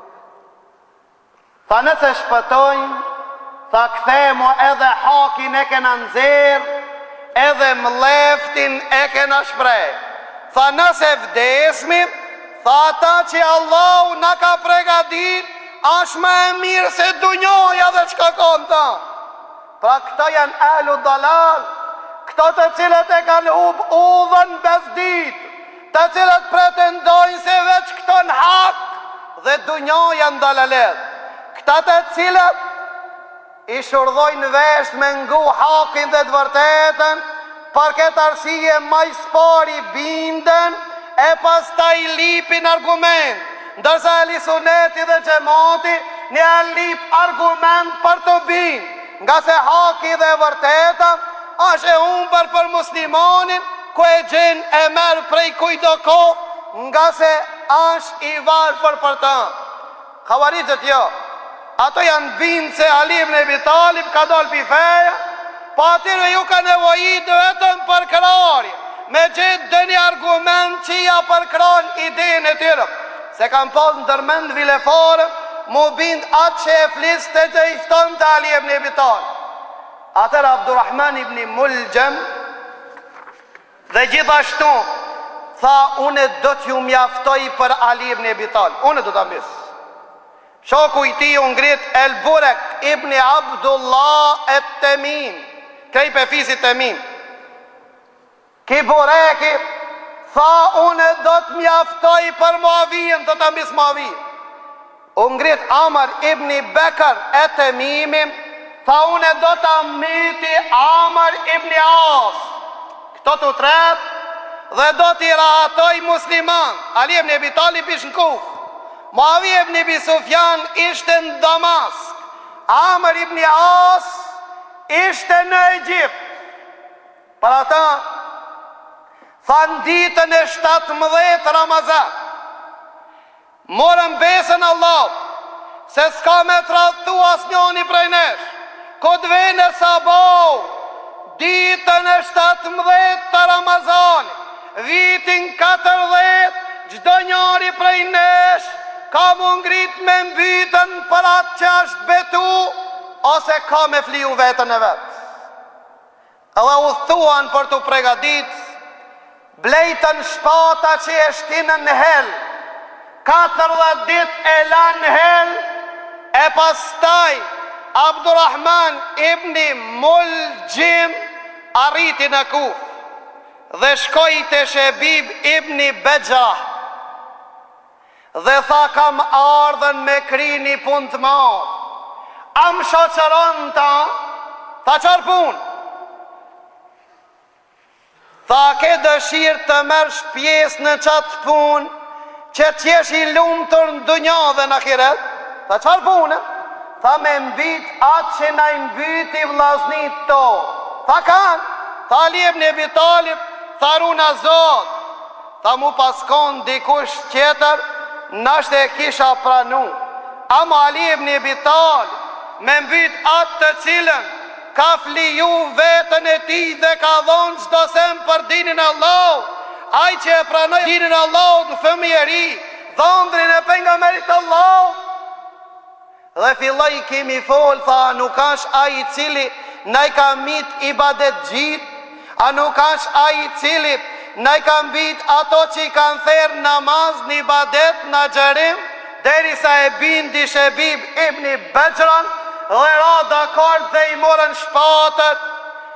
Tha nëse shpëtojnë, tha kthemu edhe hakin e kena nëzir, edhe mleftin e kena shprej. Tha nëse vdesmi, tha ta që Allahu na ka pregadit, është më e mirë se dunjoja dhe çka kanë ta. Pra këta janë ahlu dalal, këto të cilët e kanë hub udhën bezdit, të cilët pretendojnë se veç këto në hak dhe dunjoja në dalalet. Këta të cilët i shurdhojnë vesh me ngu hakin dhe të vërtetën, për këtë arsye maj spari binden e pas ta i lipin argument, ndërsa e lisoneti dhe gjemoti një e lip argument për të bin, nga se haki dhe vërteta Ashe e humbër për muslimanin, ku e gjen e merë prej kujdo ko, nga se është i varfër për ta. Havaritët jo, ato janë bindë se Ali ibn Abi Talib ka dalë pi feja, pa atyre ju ka nevojit vetëm për krarje, me gjithë dhe një argument që ja përkran idejnë e tyre, se kam pas në dërmend vilefare, mu bind atë që e flisë të që i fton të Ali ibn Abi Talib. Atër Abdurrahman ibn Muljem, dhe gjithashtu, tha, une do t'ju mjaftoj për Ali ibn Abi Talib, une do t'a misë. Shoku i ti u ngrit El Burek ibn Abdullah et Temim, krej pe fisit Temim. Ki Bureki tha, une do të mjaftoj për Muavijën, do të mbis Muavijën. U ngrit Amar ibn Bekër et Temimim, tha, une do të miti Amar ibn As. Këto të tret dhe do t'i rahatoj musliman. Ali ibn Abi Talib ish në Kufë, Muavija ibn Abi Sufjan ishte në Damask, Amr ibn As ishte në Egjipt. Për ata, thanë ditën e shtatëmbëdhjetë Ramazan, morën besën Allah, se s'ka me të radhtu as njoni prej nesh, këtë vene sabau, ditën e shtatëmbëdhjetë të Ramazan, vitin katërdhjetë, gjdo njari prej nesh, ka mu ngrit me mbytën për atë që është betu, ose ka me fliu vetën e vetë. Edhe u thuan për të pregadit, blejtën shpata që e shtinën në hel, katërdhjetë dit e lanë hel, e pastaj Abdurrahman ibn Muljim arriti në Kufë, dhe shkoj të Shebib ibn Bajrami, dhe tha, kam ardhen me kri një pun të ma, am shoqëron ta, tha, qarë pun? Tha, ke dëshirë të mërsh pjesë në qatë pun, që t'jesh i lumë tërë në dënja dhe në akiret? Tha, qarë punë? Tha, me mbit atë që na i mbit i vlaznit to. Tha, kanë? Tha, Ali ibn Abi Talib, tha, runa zot, tha, mu paskon dikush tjetër, nashtë e kisha pranu. Ama Ali ibn Abi Talib, me mbyt atë të cilën ka fliju vetën e ti dhe ka dhonë qdo sem për dinin Allah, aj që e pranoj dinin Allah në fëmijeri, dhondrin e pejgamberit Allah, dhe filloj kimi fol, tha, nuk ash aj i cili na i ka mit i badet gjit, a nuk ash aj i cili na i kam bit ato që i kanë therë namaz, një badet, në gjërim, deri sa e bindi Shebib ibn Bajran, dhe ra dakord dhe i morën shpatët,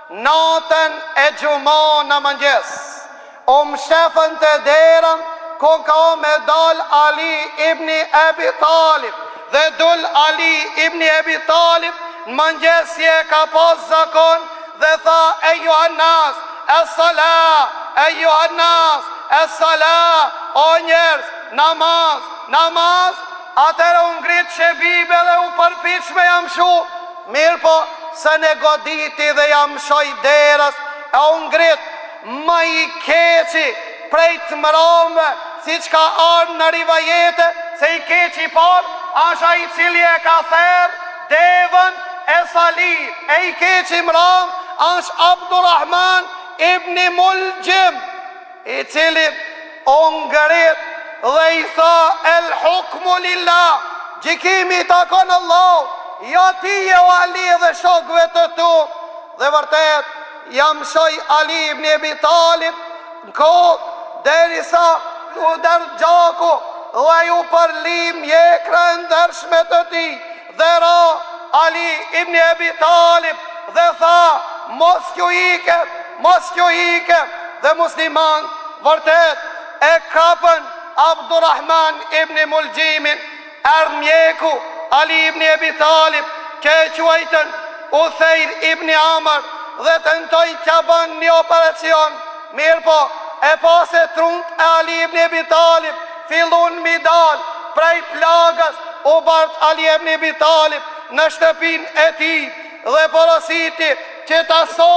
natën e gjuma në mëngjes. O më shefën të derën, ku ka me dal Ali ibn Abi Talib, dhe dul Ali ibn Abi Talib, në mëngjesje ka pas zakon, dhe tha, e Johannas, e salat, e Johannas, e salat, o njerës, namaz, namaz, atër u ngrit Shebibe dhe u përpish me jam shu, mirë po, se ne goditi dhe jam shoj derës, e u ngrit më i keqi prej të mërome, si që ka arë në rivajete, se i keqi par, asha i cili e ka therë, devën e salit, e i keqi mërome, ash Abdurrahman ibn Muljim, i cili o ngrit dhe i tha, el hukmu lillah, gjikimi ta konë Allah, jo ti e o Ali dhe shokve të tu, dhe vërtet, jam shoj Ali ibn Abi Talib, në kohë, deri sa u dërë gjaku, dhe ju përlim jekra ndërshme të ti, dhe ra Ali ibn Abi Talib, dhe tha, mos kjo ike, mos kjo ike, dhe musliman, vërtet, e kapën Abdurrahman ibn Muljimin, erë mjeku, Ali ibn Abi Talib, ke quajtën Uthejr ibn Amr, dhe të nëtoj që bën një operacion, mirë po, e pas e trunt e Ali ibn Abi Talib, fillun mi dal, prej plagës, u bart Ali ibn Abi Talib, në shtëpin e ti, dhe porositi, që ta solit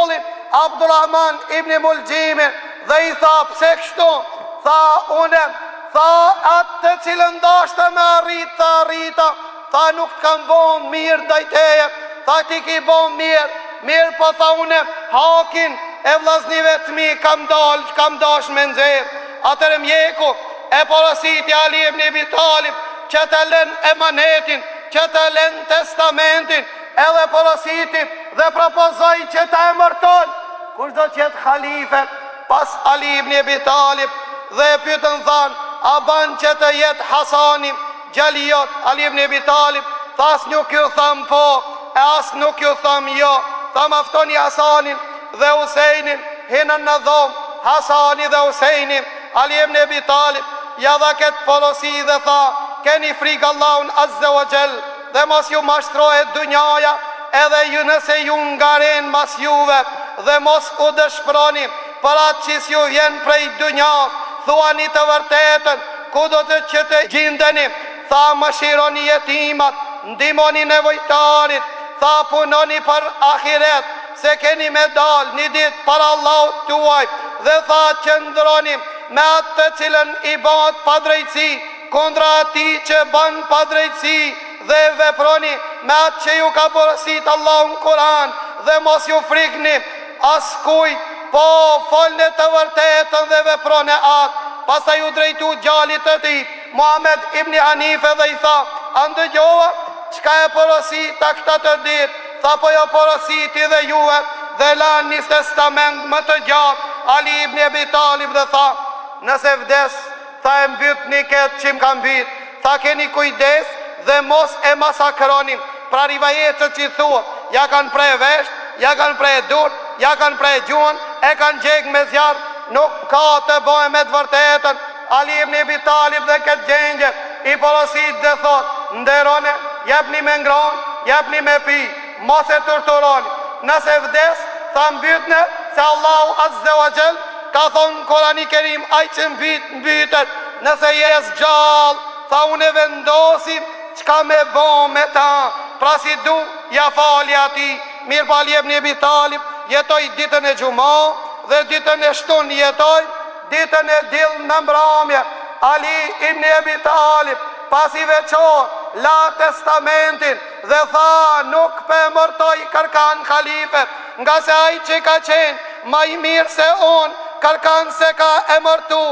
Abdurrahman ibn Mulgjimin dhe i tha pse kështu? Tha une, tha atë të cilën dashte me arrit të arrita, tha nuk të kam bon mirë dajteje, tha ti ki bon mirë, mirë po tha une hakin e vllaznive të mi kam dal, kam dash me nxerr. Atëre mjeku e porositi Ali ibn Abi Talib që të lën emanetin, që të lën testamentin, edhe porositi dhe propozoi që të emërton kush do të jetë halife pas Ali ibn Abi Talib, dhe e pyetën than, a ban që të jetë Hasani Gjaliot? Ali ibn Abi Talib tha as nuk ju tham po, e as nuk ju tham jo, tha maftoni Hasanin dhe Husejnin, hinën në dhomë, Hasani dhe Husejnin. Ali ibn Abi Talib ja dha këtë porosi dhe tha, keni frikë Allahun azza wa jall dhe mos ju mashtrohet dunjaja, edhe ju nëse ju ngaren mas juve, dhe mos u dëshproni për atë që s'ju vjen prej dunjas, thuani të vërtetën, ku do të që të gjindeni, tha mëshironi jetimat, ndimoni nevojtarit, tha punoni për ahiret, se keni me dal një dit për Allahut tuaj, dhe tha qëndroni me atë të cilën i bat pa drejtësi, kundra ati që ban pa drejtësi, dhe veproni me atë që ju ka porosit Allahu në Kur'an, dhe mos ju frikni as kujt, po folne të vërtetën dhe veprone atë. Pastaj ju drejtu gjallit të tij, Muhammed ibn Hanife, dhe i tha, a ndëgjova çka e porosita këta të ditë? Tha po jo porositi dhe juve, dhe lan një testament më të gjatë. Ali ibn Abi Talib dhe tha, nëse vdes, tha e mbytni këtë që më kam mbyt, tha keni kujdes dhe mos e masakroni. Pra rivajetët që i thua, ja kanë prej vesht, ja kanë prej dur, ja kanë prej gjuhën, e kanë gjek me zjarë, nuk ka të bëhe me të vërtetën. Ali ibn Abi Talib dhe këtë gjengje i porosit dhe thot, nderone, jepni me ngron, jepni me pi, mos e torturoni. Nëse vdes, tha mbytne, se Allahu azza wa jall ka thonë Kurani Kerim, ai që mbyt, mbytet. Nëse jes gjallë, tha unë vendosim çka me bo me ta, pra si du, ja fali ati. Mirë pa Ali ibn Abi Talib jetoj ditën e gjuma, dhe ditën e shtun jetoj, ditën e dill në mbrëmje. Ali ibn Abi Talib pasi veçor, la testamentin dhe tha nuk pe mërtoj kërkan khalife, nga se ai që ka qenë ma i mirë se unë, kërkan se ka emërtu.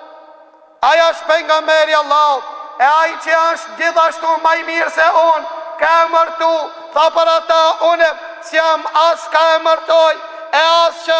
Aja është pejgamberi Allahut, e ai që është gjithashtu ma i mirë se unë, ka emërtu. Tha për ata une si jam as ka emërtoj, e as që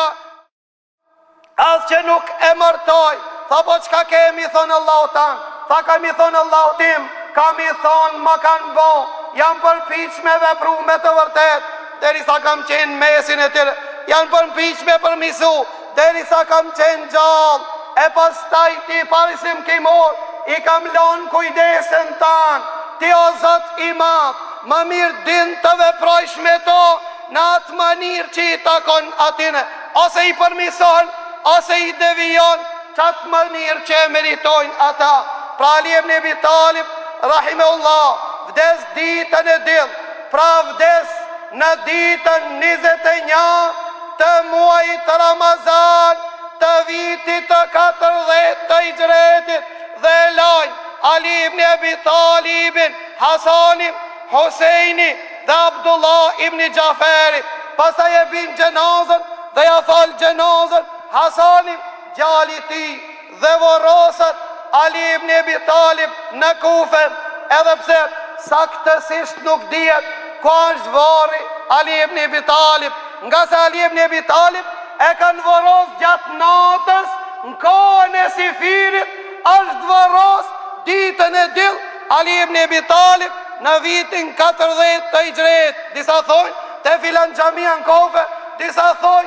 as që nuk emërtoj. Tha po qka kemi thonë Allahu tanë? Tha kam i thonë Allahu tim, kam i thonë ma kanë bo, jam përpiq me vepru me të vërtet, deri sa kam qenë mesin e tëre, janë përpiq me përmisu, deri sa kam qenë gjallë, e pas taj ti parisim ki mor, i kam lonë kujdesen tanë, ti o Zot i madh, më mirë din të veprojsh me to, në atë manirë që i takon atine, ose i përmison, ose i devion, qatë manirë që e meritojnë ata. Pra Ali ibn Abi Talib, rahimehullah, vdes ditën e dill, pra vdes në ditën njëzet e një të muajit Ramazan, të vitit të katërdhjetë të hijretit, dhe lajnë Ali ibn Abi Talibin, Hasanin, Husejni dhe Abdullah ibn Gjaferi. Pastaj e bin gjenazën dhe ja fal gjenazën Hasanin, gjali ti, dhe vorosat Ali ibn Abi Talib në Kufe, edhe pse saktësisht nuk dihet ku është varri Ali ibn Abi Talib, nga se Ali ibn Abi Talib e kanë voros gjatë natës, në kohën e Sifirit, është voros ditën e dill Ali ibn Abi Talib në vitin katërdhjetë të hijret. Disa thojnë te filan xhamia në Kufe, disa thojnë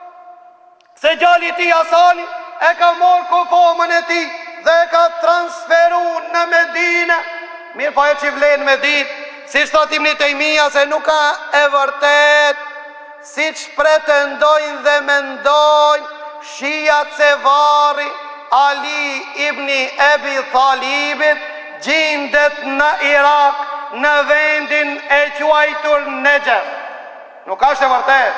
se gjali ti Hasani e ka morë kufomën e ti dhe e ka transferu në Medine. Mirë pa e që vlenë me ditë, si shtatim një tejmija se nuk ka e vërtet, si që pretendojnë dhe mendojnë shijat se vari Ali ibn Abi Talibit gjindet në Irak, në vendin e quajtur Nejef. Nuk është e vërtet,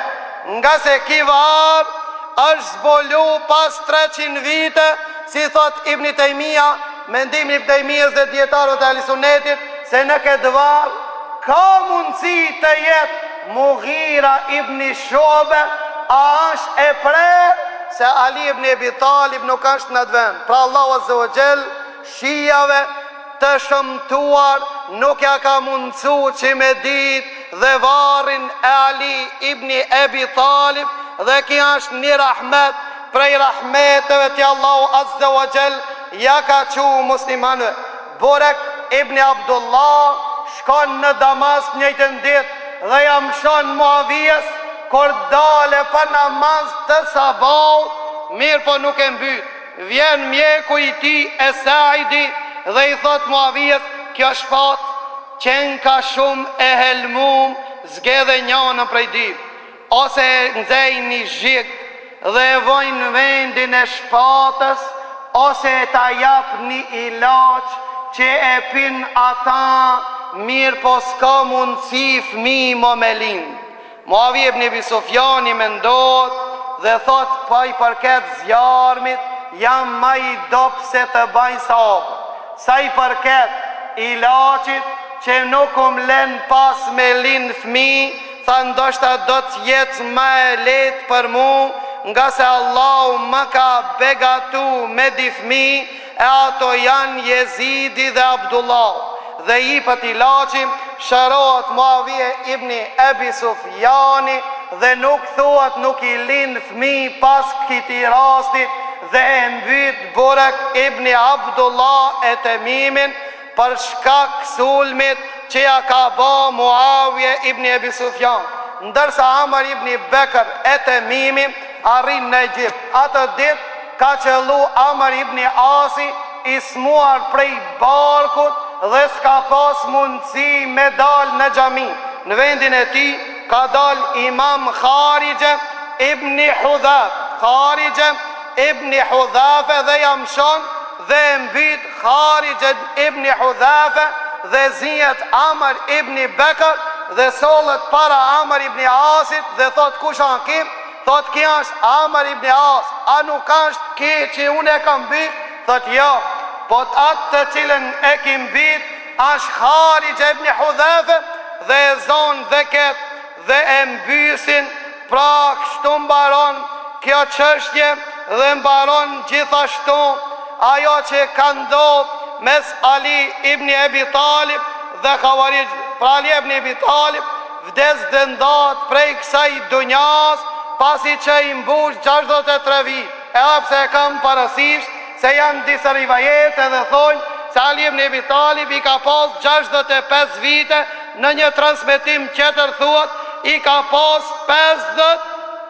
nga se ki varr është zbulu pas treqind vite, si thot Ibn Taymija, mendimi Ibn Taymijës dhe dietarët e Ahlisunetit, se në këtë varr ka mundësi të jetë Mughira ibn Shobe, a është e prerë se Ali ibn Abi Talib nuk është në të vend. Pra Allahu Azza wa Jall shijave të shëmtuar nuk ja ka mundësu që me dit dhe varrin e Ali ibn Abi Talib, dhe ki është një rahmet prej rahmeteve të Allahu Azza wa Jall ja ka qu muslimanve. Burek ibn Abdullah shkon në Damask njëjtën ditë dhe jam shon Muavijes kur dale pa namaz të sabaut, mirë po nuk e mbyt. Vjen mjeku i ti e Saidi dhe i thot Muavijes, kjo shpat qenë ka shumë e helmum, zgedhe njënën prej div, ose nxej një zhik dhe e vojnë vendin e shpatës, ose ta jap një ilaq që e pin ata, mirë po s'ka mundësi fmi mo me lind. Muavi ibn Abi Sufjani mendot dhe thot, pa i përket zjarmit, jam ma i dop se të bajnë sahabë. Sa i përket ilaqit që nuk um len pas me lind fmi, tha ndoshta do të jetë ma e letë për mu, nga se Allahu më ka begatu me di fmi, e ato janë Jezidi dhe Abdullah. Dhe i pët ilaqim shërohet Muavije ibn Abi Sufjani dhe nuk thuat nuk i lind fmi pas këti rastit, dhe e mbyt Burek ibn Abdullah e Temimin për shkak sulmit që ja ka ba Muavije ibn Abi Sufjan. Ndërsa Amr ibn Bekër e Temimi arrin në Egjipt. Atë dit ka qëllu Amr ibn Asi i smuar prej barkut dhe s'ka pas mundësi me dal në xhami. Në vendin e ti ka dal imam Kharije ibn Hudhaf, Kharije ibn Hudhaf dhe jam shon dhe mbyt Kharije ibn Hudhaf dhe zijet Amr ibn Bekër dhe sollet para Amr ibn Asit dhe thot kush anë kim? Thot ki është Amr ibn As. A nuk është ki që unë e kam byt? Thot jo, po të atë të cilën e kim byt është Kharije ibn Hudhaf dhe e zonë dhe ketë dhe e mbysin. Pra kështu mbaron kjo çështje dhe mbaron gjithashtu ajo që ka ndodhur mes Ali ibn Abi Talib dhe Khawarij. Pra Ali ibn Abi Talib vdes dhe ndat prej kësaj dunjas pasi që i mbush gjashtëdhjetë e tre vit. E apse e kam parasysh se janë disa rivajete dhe thonë se Ali ibn Abi Talib i ka pas gjashtëdhjetë e pesë vite, në një transmetim tjetër thuhet i ka pas pesëdhjetë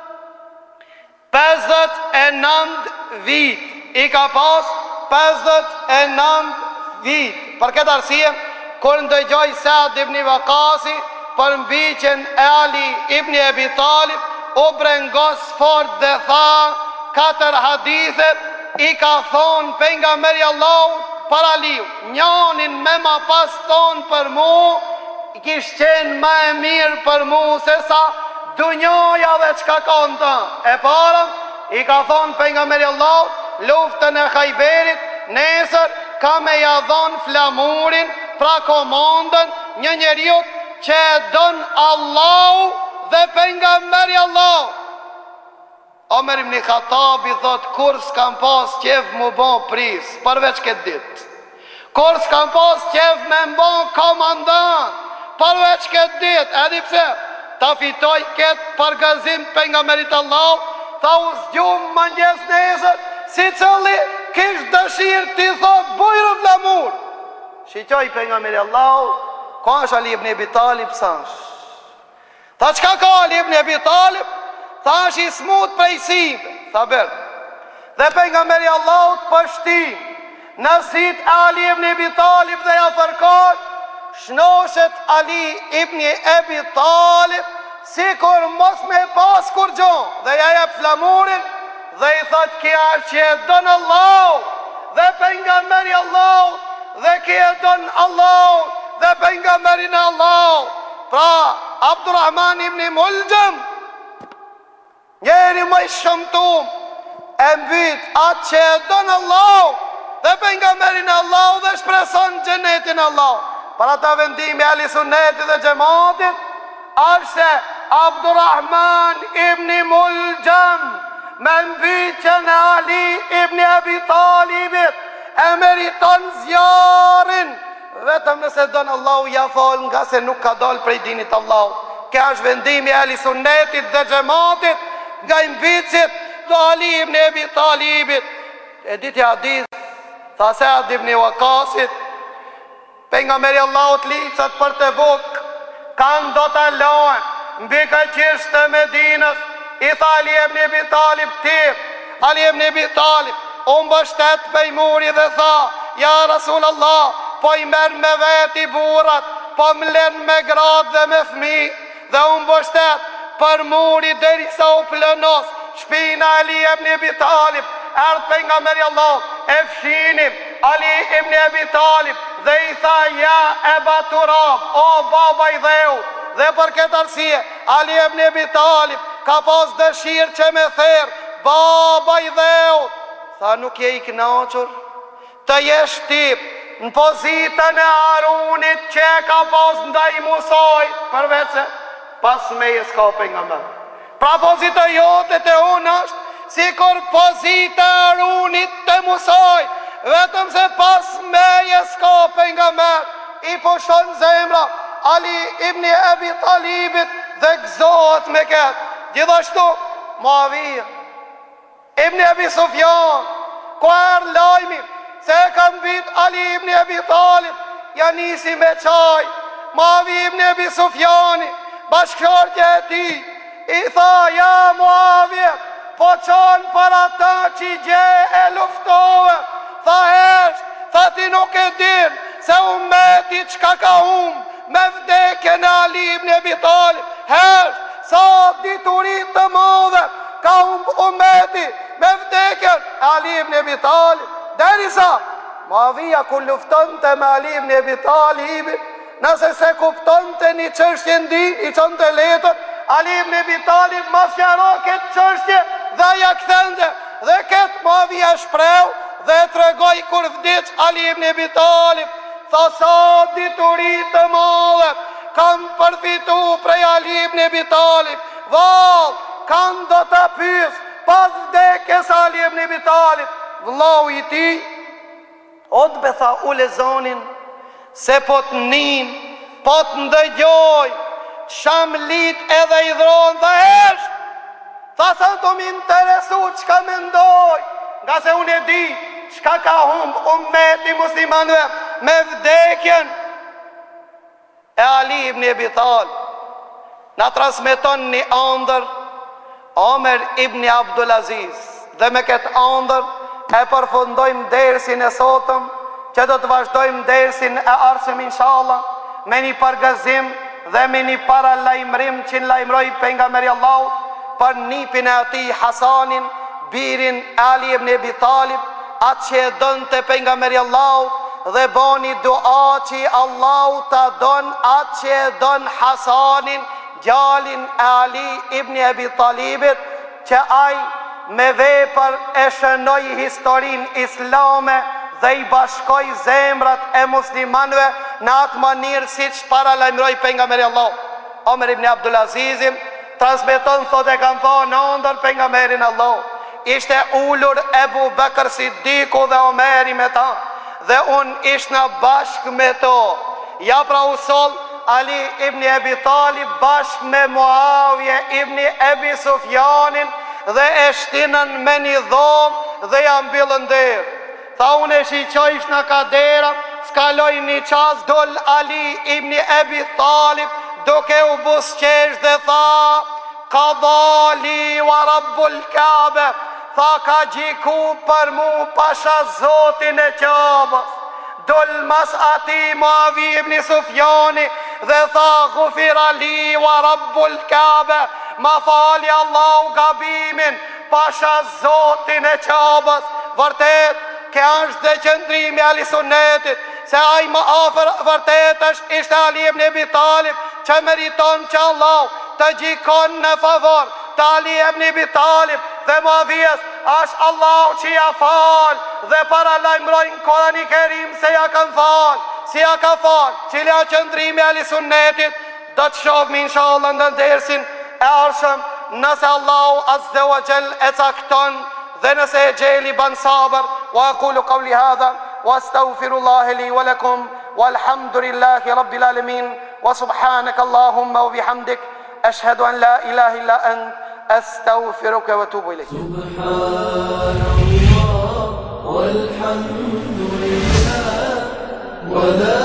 e nëntë vit. I ka pas pesëdhjetë e nëntë vit. Për këtë arsye, kur ndëgjoj Saad ibn Vakasi për mbiqen e Ali ibn Abi Talib, u brengos fort dhe tha katër hadithe i ka thonë pejgamberi Allahut për Aliu. Njanin me ma pas thonë për mu, kish qenë ma e mirë për mu se sa dunjoja dhe qka kanë të. E para, i ka thonë pejgamberi Allahut, luftën e Khajberit, nesër ka me ja dhonë flamurin, pra komandën një njeriut që e donë Allahu dhe pejgamberi Allah. Omer ibn Khattabi thot, kur s'kam pas qef mu bon pris, përveç këtë dit. Kur s'kam pas qef me mbon komandant, përveç këtë dit. Edhi pse, ta fitoj këtë përgazim pejgamberit Allah, tha u zgjum më njës nesër, si qëlli kish dëshirë ti thot, bujrë flamur. Shqyqoj pejgamberi Allah, ka është Ali ibn Abi Talib sash. Tha qka ka Ali ibn Abi Talib? Tha është i smut prej simbe. Tha bërë. Dhe pejgamberi Allahut pështim në sit Ali ibn Abi Talib dhe ja fërkon, shnoshet Ali ibn Abi Talib si kur mos me pas kur gjon, dhe ja jep flamurin dhe i thot kja që e donë Allah dhe pejgamberi Allahut dhe kja e donë Allah dhe pejgamberin e Allah. Pra Abdurrahman ibn Muljam Njeri më i shëmtum e mbyt atë që e donë Allah dhe pejgamberin e Allah dhe shpreson xhenetin e Allah. Para ta vendimi Ali Sunnetit dhe Xhamatit është se Abdurrahman ibn Muljam me mbytjen e Ali ibn Abi Talibit e meriton zjarin vetëm nëse donë Allahu ja fal, nga se nuk ka dal prej dinit Allahu. Kjo është vendimi Ali Sunnetit dhe Xhamatit nga mbytjet dhe Ali ibn Abi Talibit. E diti hadith tha Sa'd ibn Waqasit, pejgamberi Allahut licat për të buk kanë do të lohen mbi ka qishtë të Medinës. I tha Ali ibn Abi Talib tir, Ali ibn Abi Talib unë bështet pej muri dhe tha, ja Rasul Allah, po i merë me veti burat, po mlen me grad dhe me fmi, dhe unë bështet për muri deri sa u plënos shpina Ali ibn Abi Talib. Erdhë pejgamberi Allah, e fshinim Ali ibn Abi Talib dhe i tha, ja Eba Turab, o baba i dheu. Dhe për këtë arsye Ali ibn Abi Talib ka pas dëshirë që me therë, baba i dheu. Tha, nuk je i knaqur të jesh tip në pozitën e Harunit që ka pas ndaj Musaj, përveç se pas me i s'ka pejgamber. Pra pozita jote të unë është si kur pozita e Harunit të Musaj, vetëm se pas me i s'ka pejgamber. I pushon zemra Ali ibn Abi Talibit dhe gëzohet me këtë. Gjithashtu Muavija ibn Abi Sufjan, ku erë lajmi se e kam bit Ali ibn Abi Talib, ja nisi me qaj. Muavija ibn Abi Sufjani, bashkëshortja e ti, i tha, ja Muavija, po qanë për ata që gje e luftove. Tha, hesh, tha ti nuk e din se umeti qka ka hum me vdekjen e Ali ibn Abi Talib. Hesh, sa diturit të modhe ka hum umeti me vdekjen e Ali ibn Abi Talib. Derisa Muavija ku luftonte me Ali ibn Abi Talibit, nëse se kuptonte një çështje ndin, i çonte letër, Ali ibn Abi Talib ma sqaro këtë çështje dhe ja kthente. Dhe këtë Muavija shpreu dhe tregoi kur vdiq Ali ibn Abi Talib, tha, sa diturit të modhe kam përfitu prej Ali ibn Abi Talib. Val, kanë do të pys pas vdekjes Ali ibn Abi Talib, vllau i ti, o të betha u lezonin, se po të nin, po të ndëgjoj, shamlit edhe i dhronë dhe hesh, tha sa të më interesu qka me ndoj, nga se unë e di qka ka humb ummeti muslimanve me vdekjen e Ali ibn Abi Talib. Na transmeton një andër Omer ibn Abdulaziz, dhe me këtë andër e përfundojmë dersin e sotëm, që do të vazhdojmë dersin e arshëm inshallah me një përgëzim dhe me një para lajmërim që në lajmëroj pejgamberi Allahut për nipin e atij Hasanin, birin Ali ibn Abi Talib, atë që e donte pejgamberi Allahut, dhe boni dua që Allahu ta don atë që e don Hasanin, gjalin e Ali ibn Abi Talibit, që ai me vepër e shënoi historin islame dhe i bashkoj zemrat e muslimanve në atë mënyrë si që para lajmëroj pejgamberi Allah. Omer ibn Abdulazizim transmeton, thot e kam pa në ndër pejgamberin Allah, ishte ullur Ebu Bekër Siddiku dhe Omeri me ta, dhe unë ishna bashk me to. Ja pra usol Ali ibn Abi Talib bashk me Muavije ibn Abi Sufjanin dhe e shtinën me një dhomë dhe jam mbyllën derë. Tha, unë e shiqojsh në kadera, s'kaloj një qas, dol Ali ibn Abi Talib duke u busqesh dhe tha, qadali wa rabbul Kabe, tha, ka gjiku për mu pasha Zotin e Qabës. Dol mas ati Muavi ibn Sufjani dhe tha, gufira li wa rabbul Kabe, ma fali Allahu gabimin pasha Zotin e Qabës. Vërtet, ke është dhe qëndrimi Ali Sunnetit, se aj më afer vërtet është ishte Ali ibn Abi Talib, që meriton që Allah të gjikon në favor të Ali ibn Abi Talib dhe Muavijes, është Allahu që ja fal dhe para lajmërojnë Kurani Kerim se ja kanë fal, si ja ka fal, cili a qëndrimi Ali Sunnetit, do të shohim inshallah në dersin e arshëm, nëse Allahu azza wa jall e cakton dhe nëse e gjeli ban sabër. Wa aqulu qawli hadha wa astaghfirullaha li wa lakum walhamdulillahi rabbil alamin wa subhanaka allahumma wa bihamdik ashhadu an la ilaha illa ant astaghfiruka wa atubu ilayk. Subhanallah walhamdulillah wa la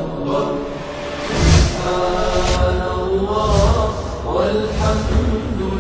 والحمد